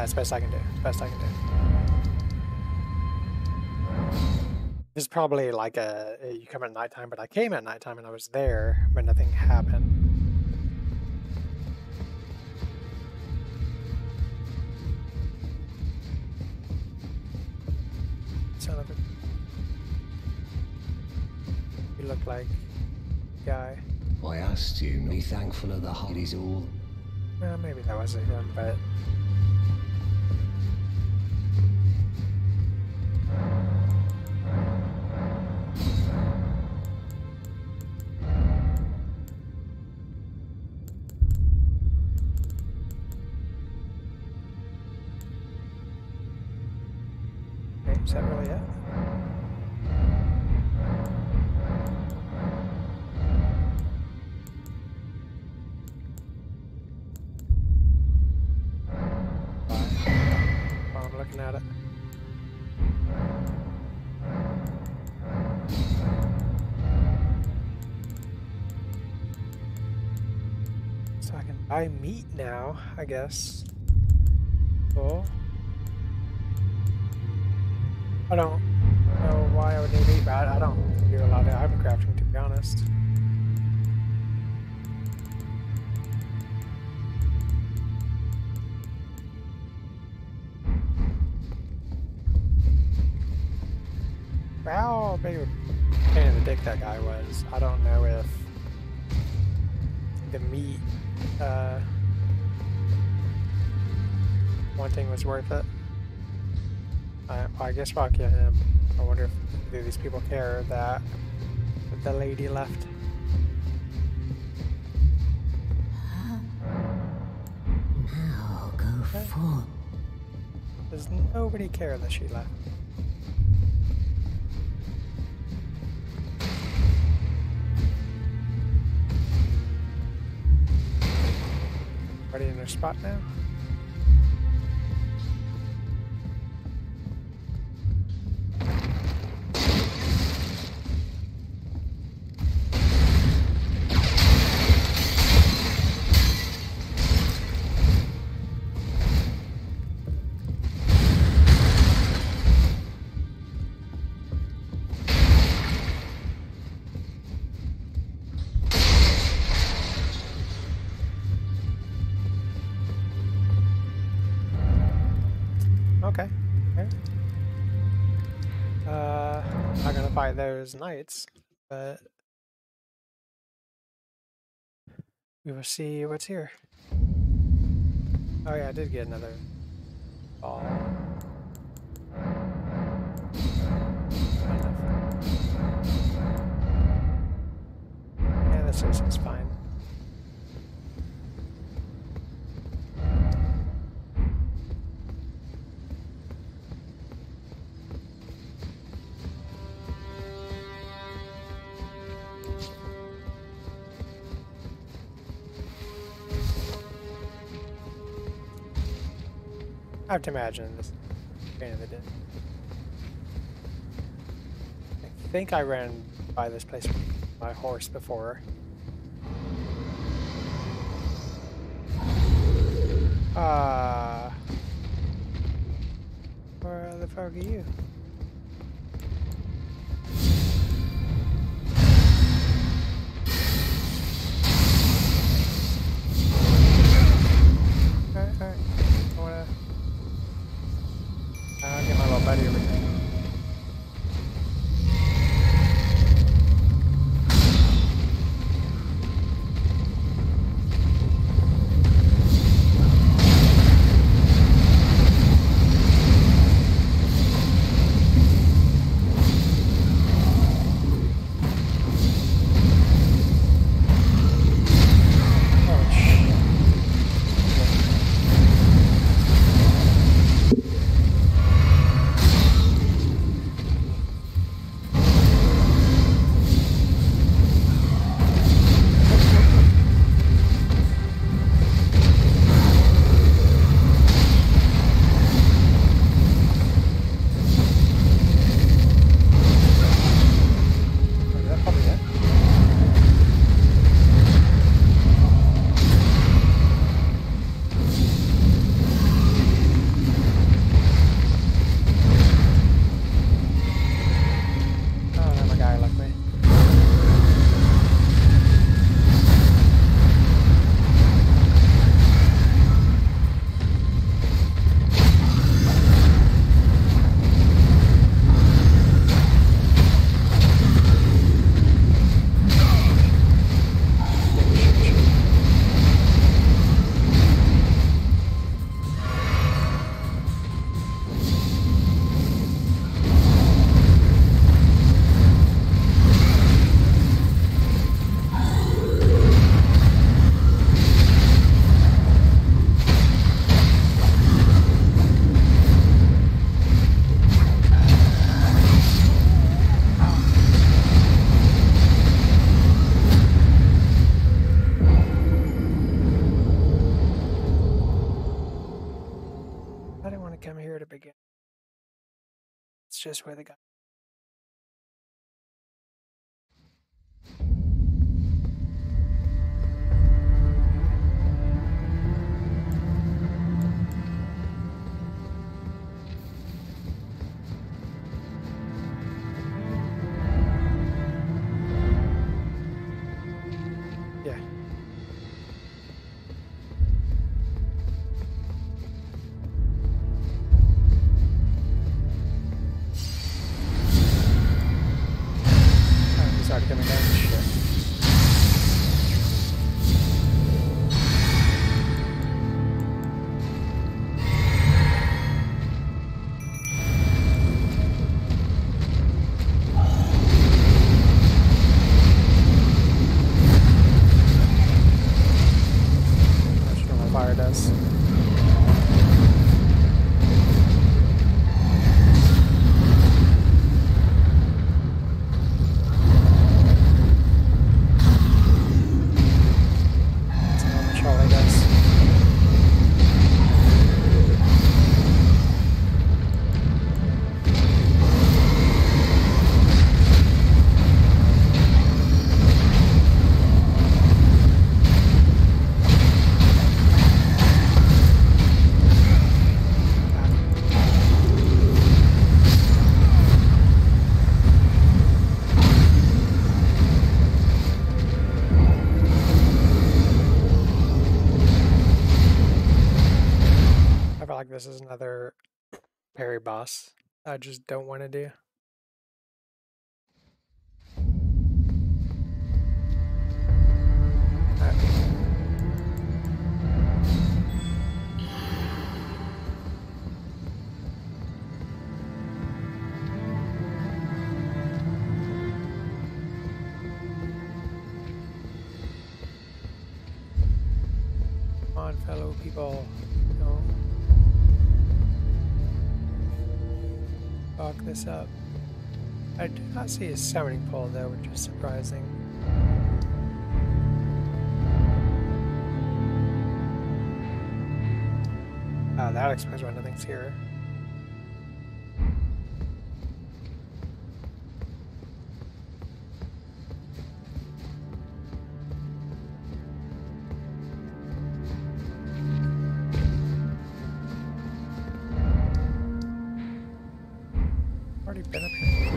That's the best I can do. Best I can do. This is probably like a, you come at nighttime, but I came at nighttime and I was there, but nothing happened. Son of a... You look like a guy. I asked you, be thankful of the heart is all. Well, maybe that wasn't him, but... Okay, is that really it? While I'm looking at it. So I can buy meat now, I guess. Cool. I don't know why I would need meat, but I don't do a lot of item crafting, to be honest. How big of a pain in the dick that guy was. I don't know if the meat uh, wanting was worth it. I, I guess fuck yeah, him. I wonder if do these people care that the lady left. Now go forth. Does nobody care that she left? Everybody in their spot now? Okay. Okay. Uh, not gonna fight those knights, but we will see what's here. Oh yeah, I did get another ball. Yeah, this is it's fine. I have to imagine this pain in the dick. I think I ran by this place with my horse before. Ah. Uh, where the fuck are you? Alright, alright. I wanna I'll get my little buddy over here. just where the guy. Yeah. Oh, he's already coming down. Shit. Not sure what fire does. That's not what Charlie does. I feel like this is another parry boss I just don't want to do. Alright. Come on, fellow people. Don't fuck this up. I do not see a summoning pole though, which is surprising. Ah, that explains why nothing's here. Already been up here.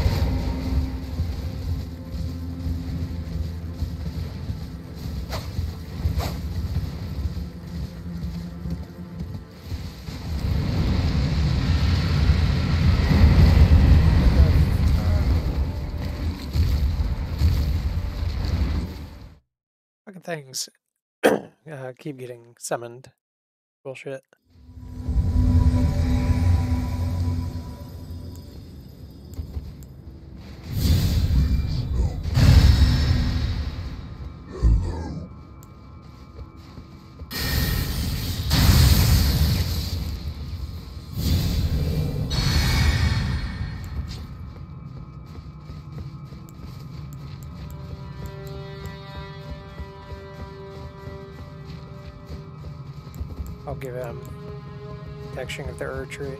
Fucking things uh, keep getting summoned. Bullshit. I'll give him protection of the Ur tree.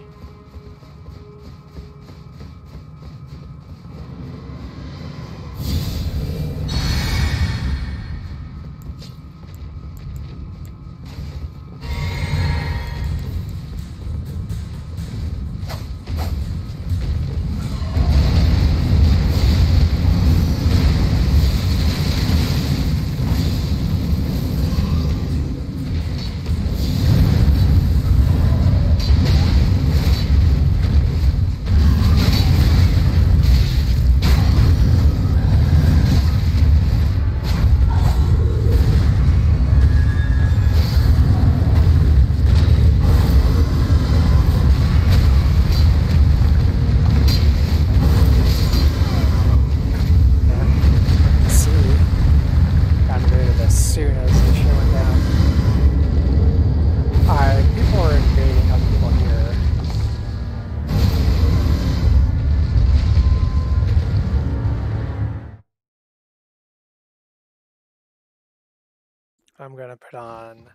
I'm gonna put on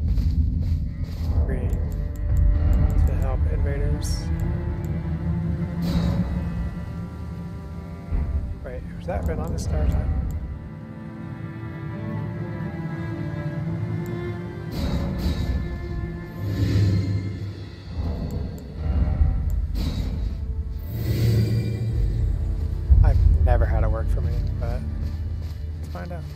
green to help invaders. Wait, was that been on the star time? I've never had it work for me, but let's find out.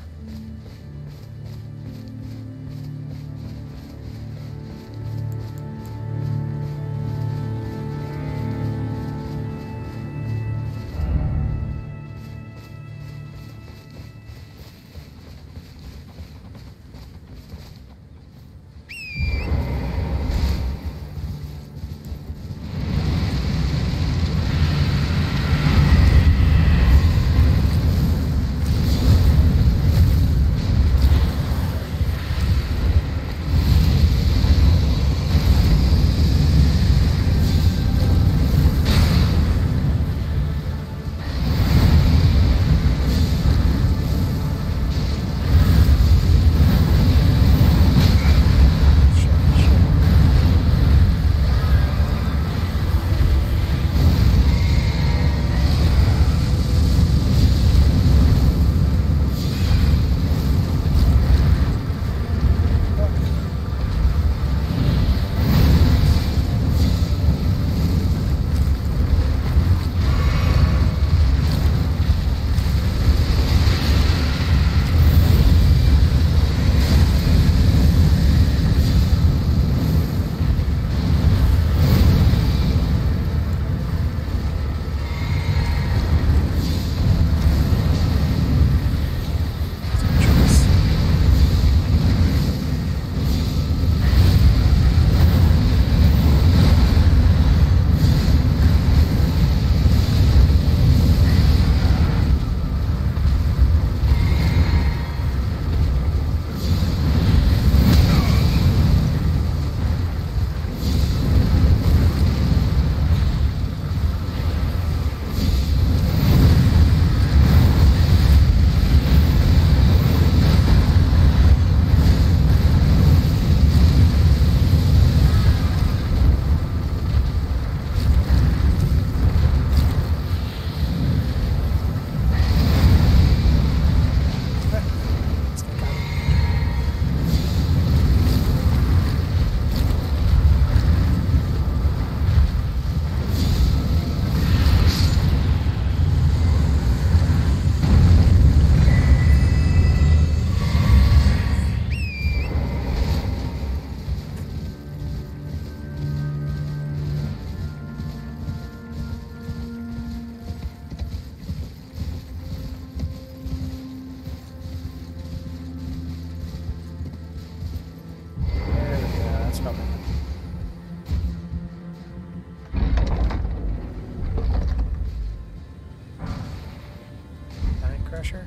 Crusher.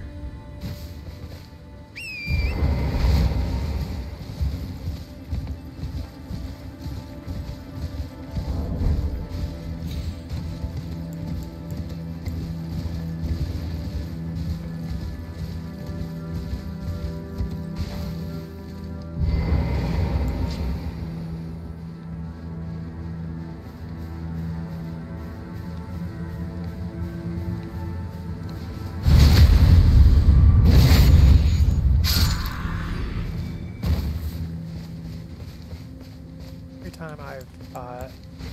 Time I've bought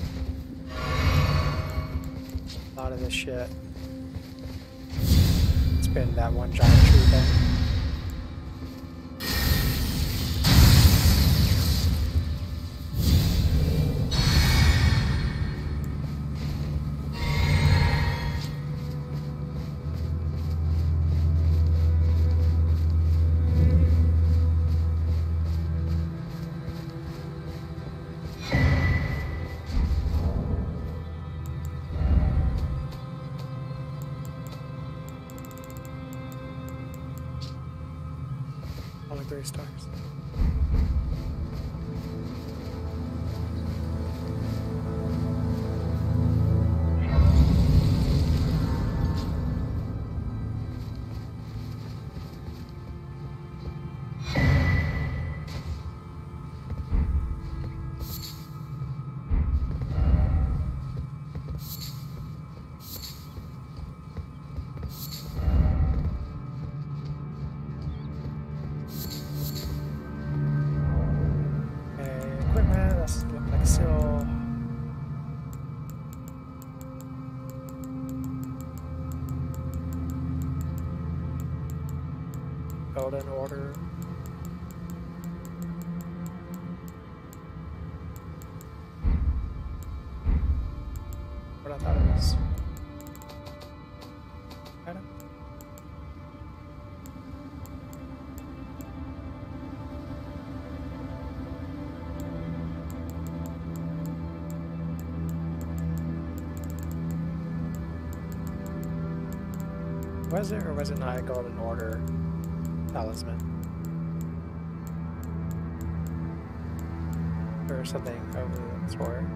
a lot of this shit, it's been that one giant tree thing. Three stars. Golden Order. What I thought it was. Item. Was it, or was it not a Golden Order talisman? Or something over the sword?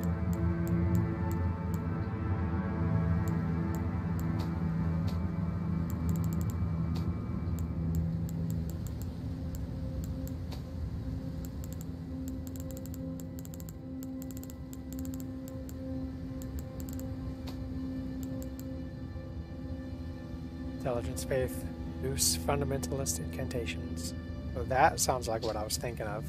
Intelligence, faith, loose fundamentalist incantations. So that sounds like what I was thinking of.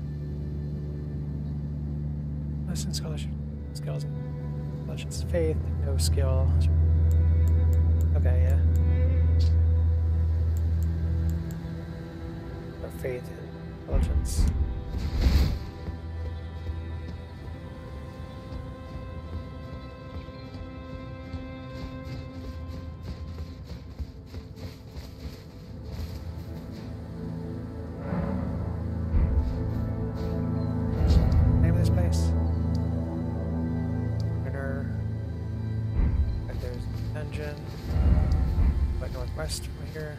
Listen, scholarship, skills, intelligence, faith, no skill. Okay, yeah. But faith, intelligence. West from here.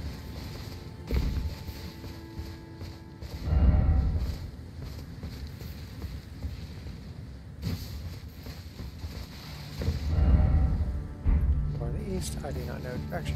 Or the east, I do not know direction.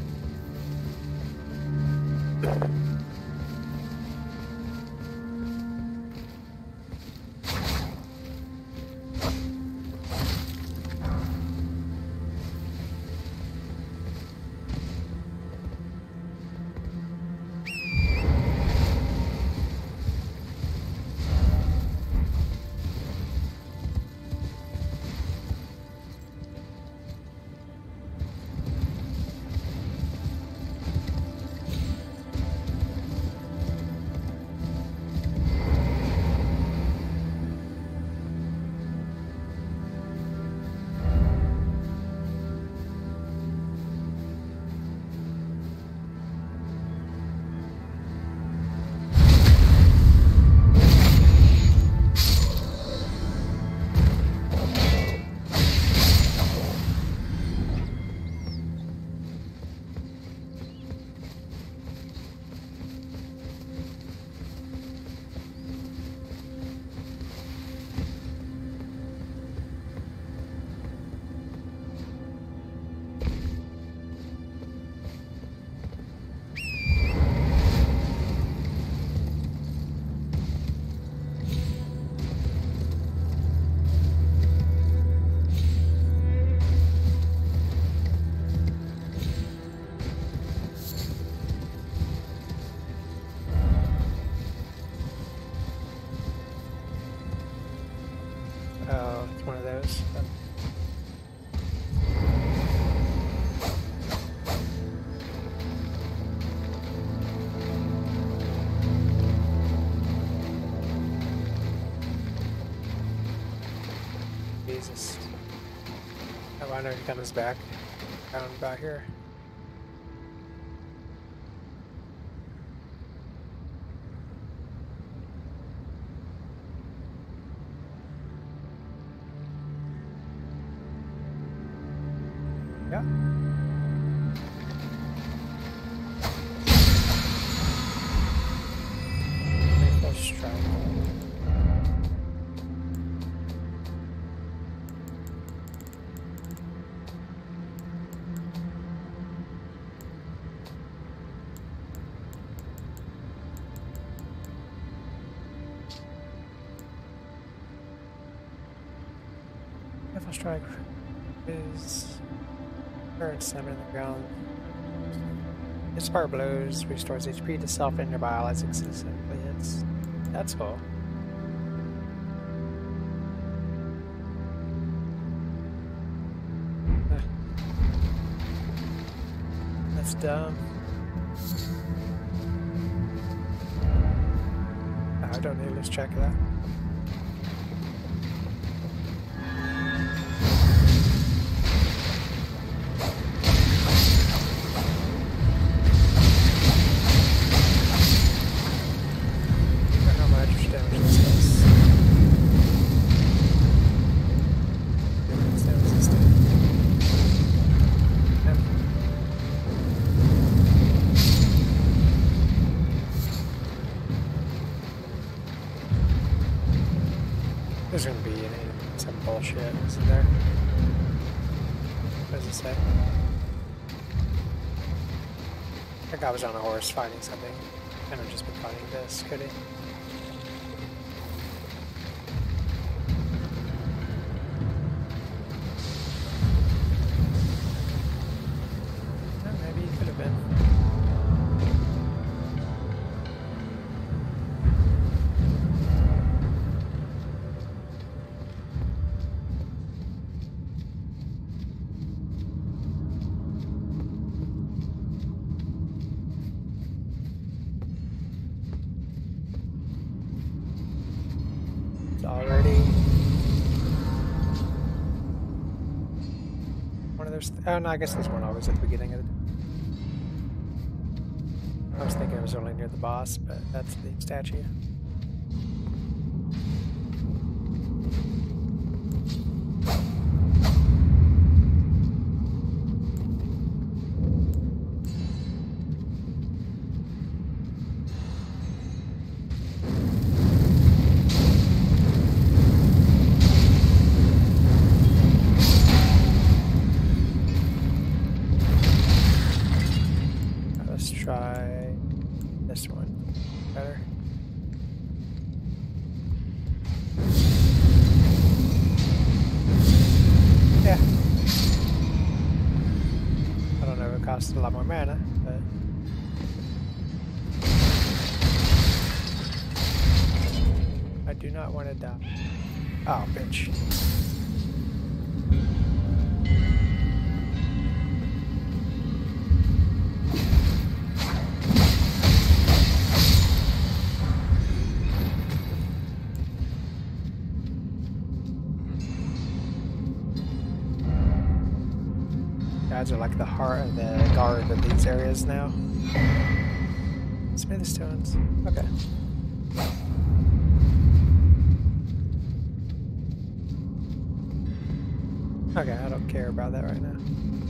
Jesus. Oh, I know he comes back. Down about here. Yeah. Rainbow strike. Rainbow strike is current stamina in the ground. Its power blows, restores H P to self and nearby allies excessively hits. That's cool. Huh. That's dumb. don't need to lose track of that. How much damage this does. It's damage this does. Yep. There's gonna be any, some bullshit, isn't there? What does it say? That guy was on a horse fighting something. Could have just been fighting this, could he? Yeah, maybe he could have been. Already one of those th oh no, I guess there's one always at the beginning of it. I was thinking it was only near the boss, but that's the statue. Try this one better. Yeah. I don't know if it costs a lot more mana, but I do not want to die. Oh, bitch. Guys are like the heart of the guard of these areas now. Smith stones. Okay. Okay, I don't care about that right now.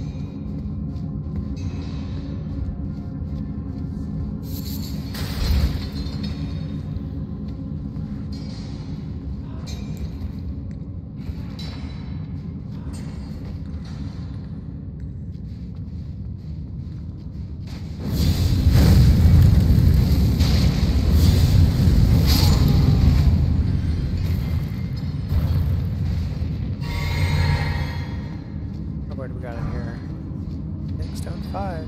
What do we got in here? Big stone five.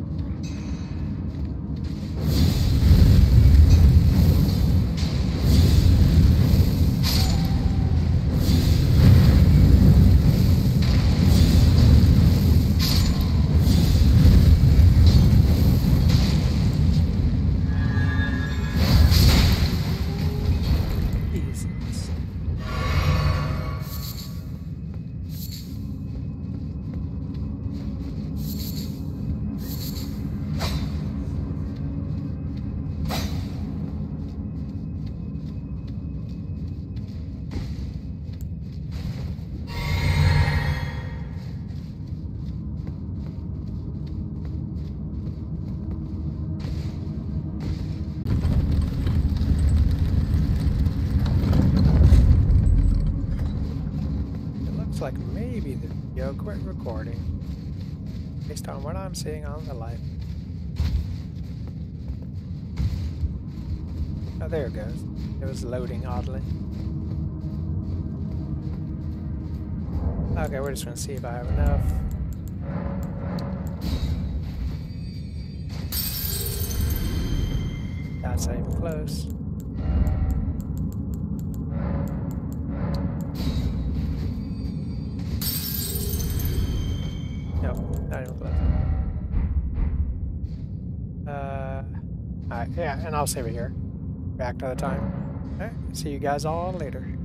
Jesus. Like maybe the video quit recording based on what I'm seeing on the light. Oh, there it goes. It was loading oddly. Okay, we're just gonna see if I have enough. That's not even close. Nope, not even close. Uh, alright, yeah, and I'll save it here. Back to the time. Alright, see you guys all later.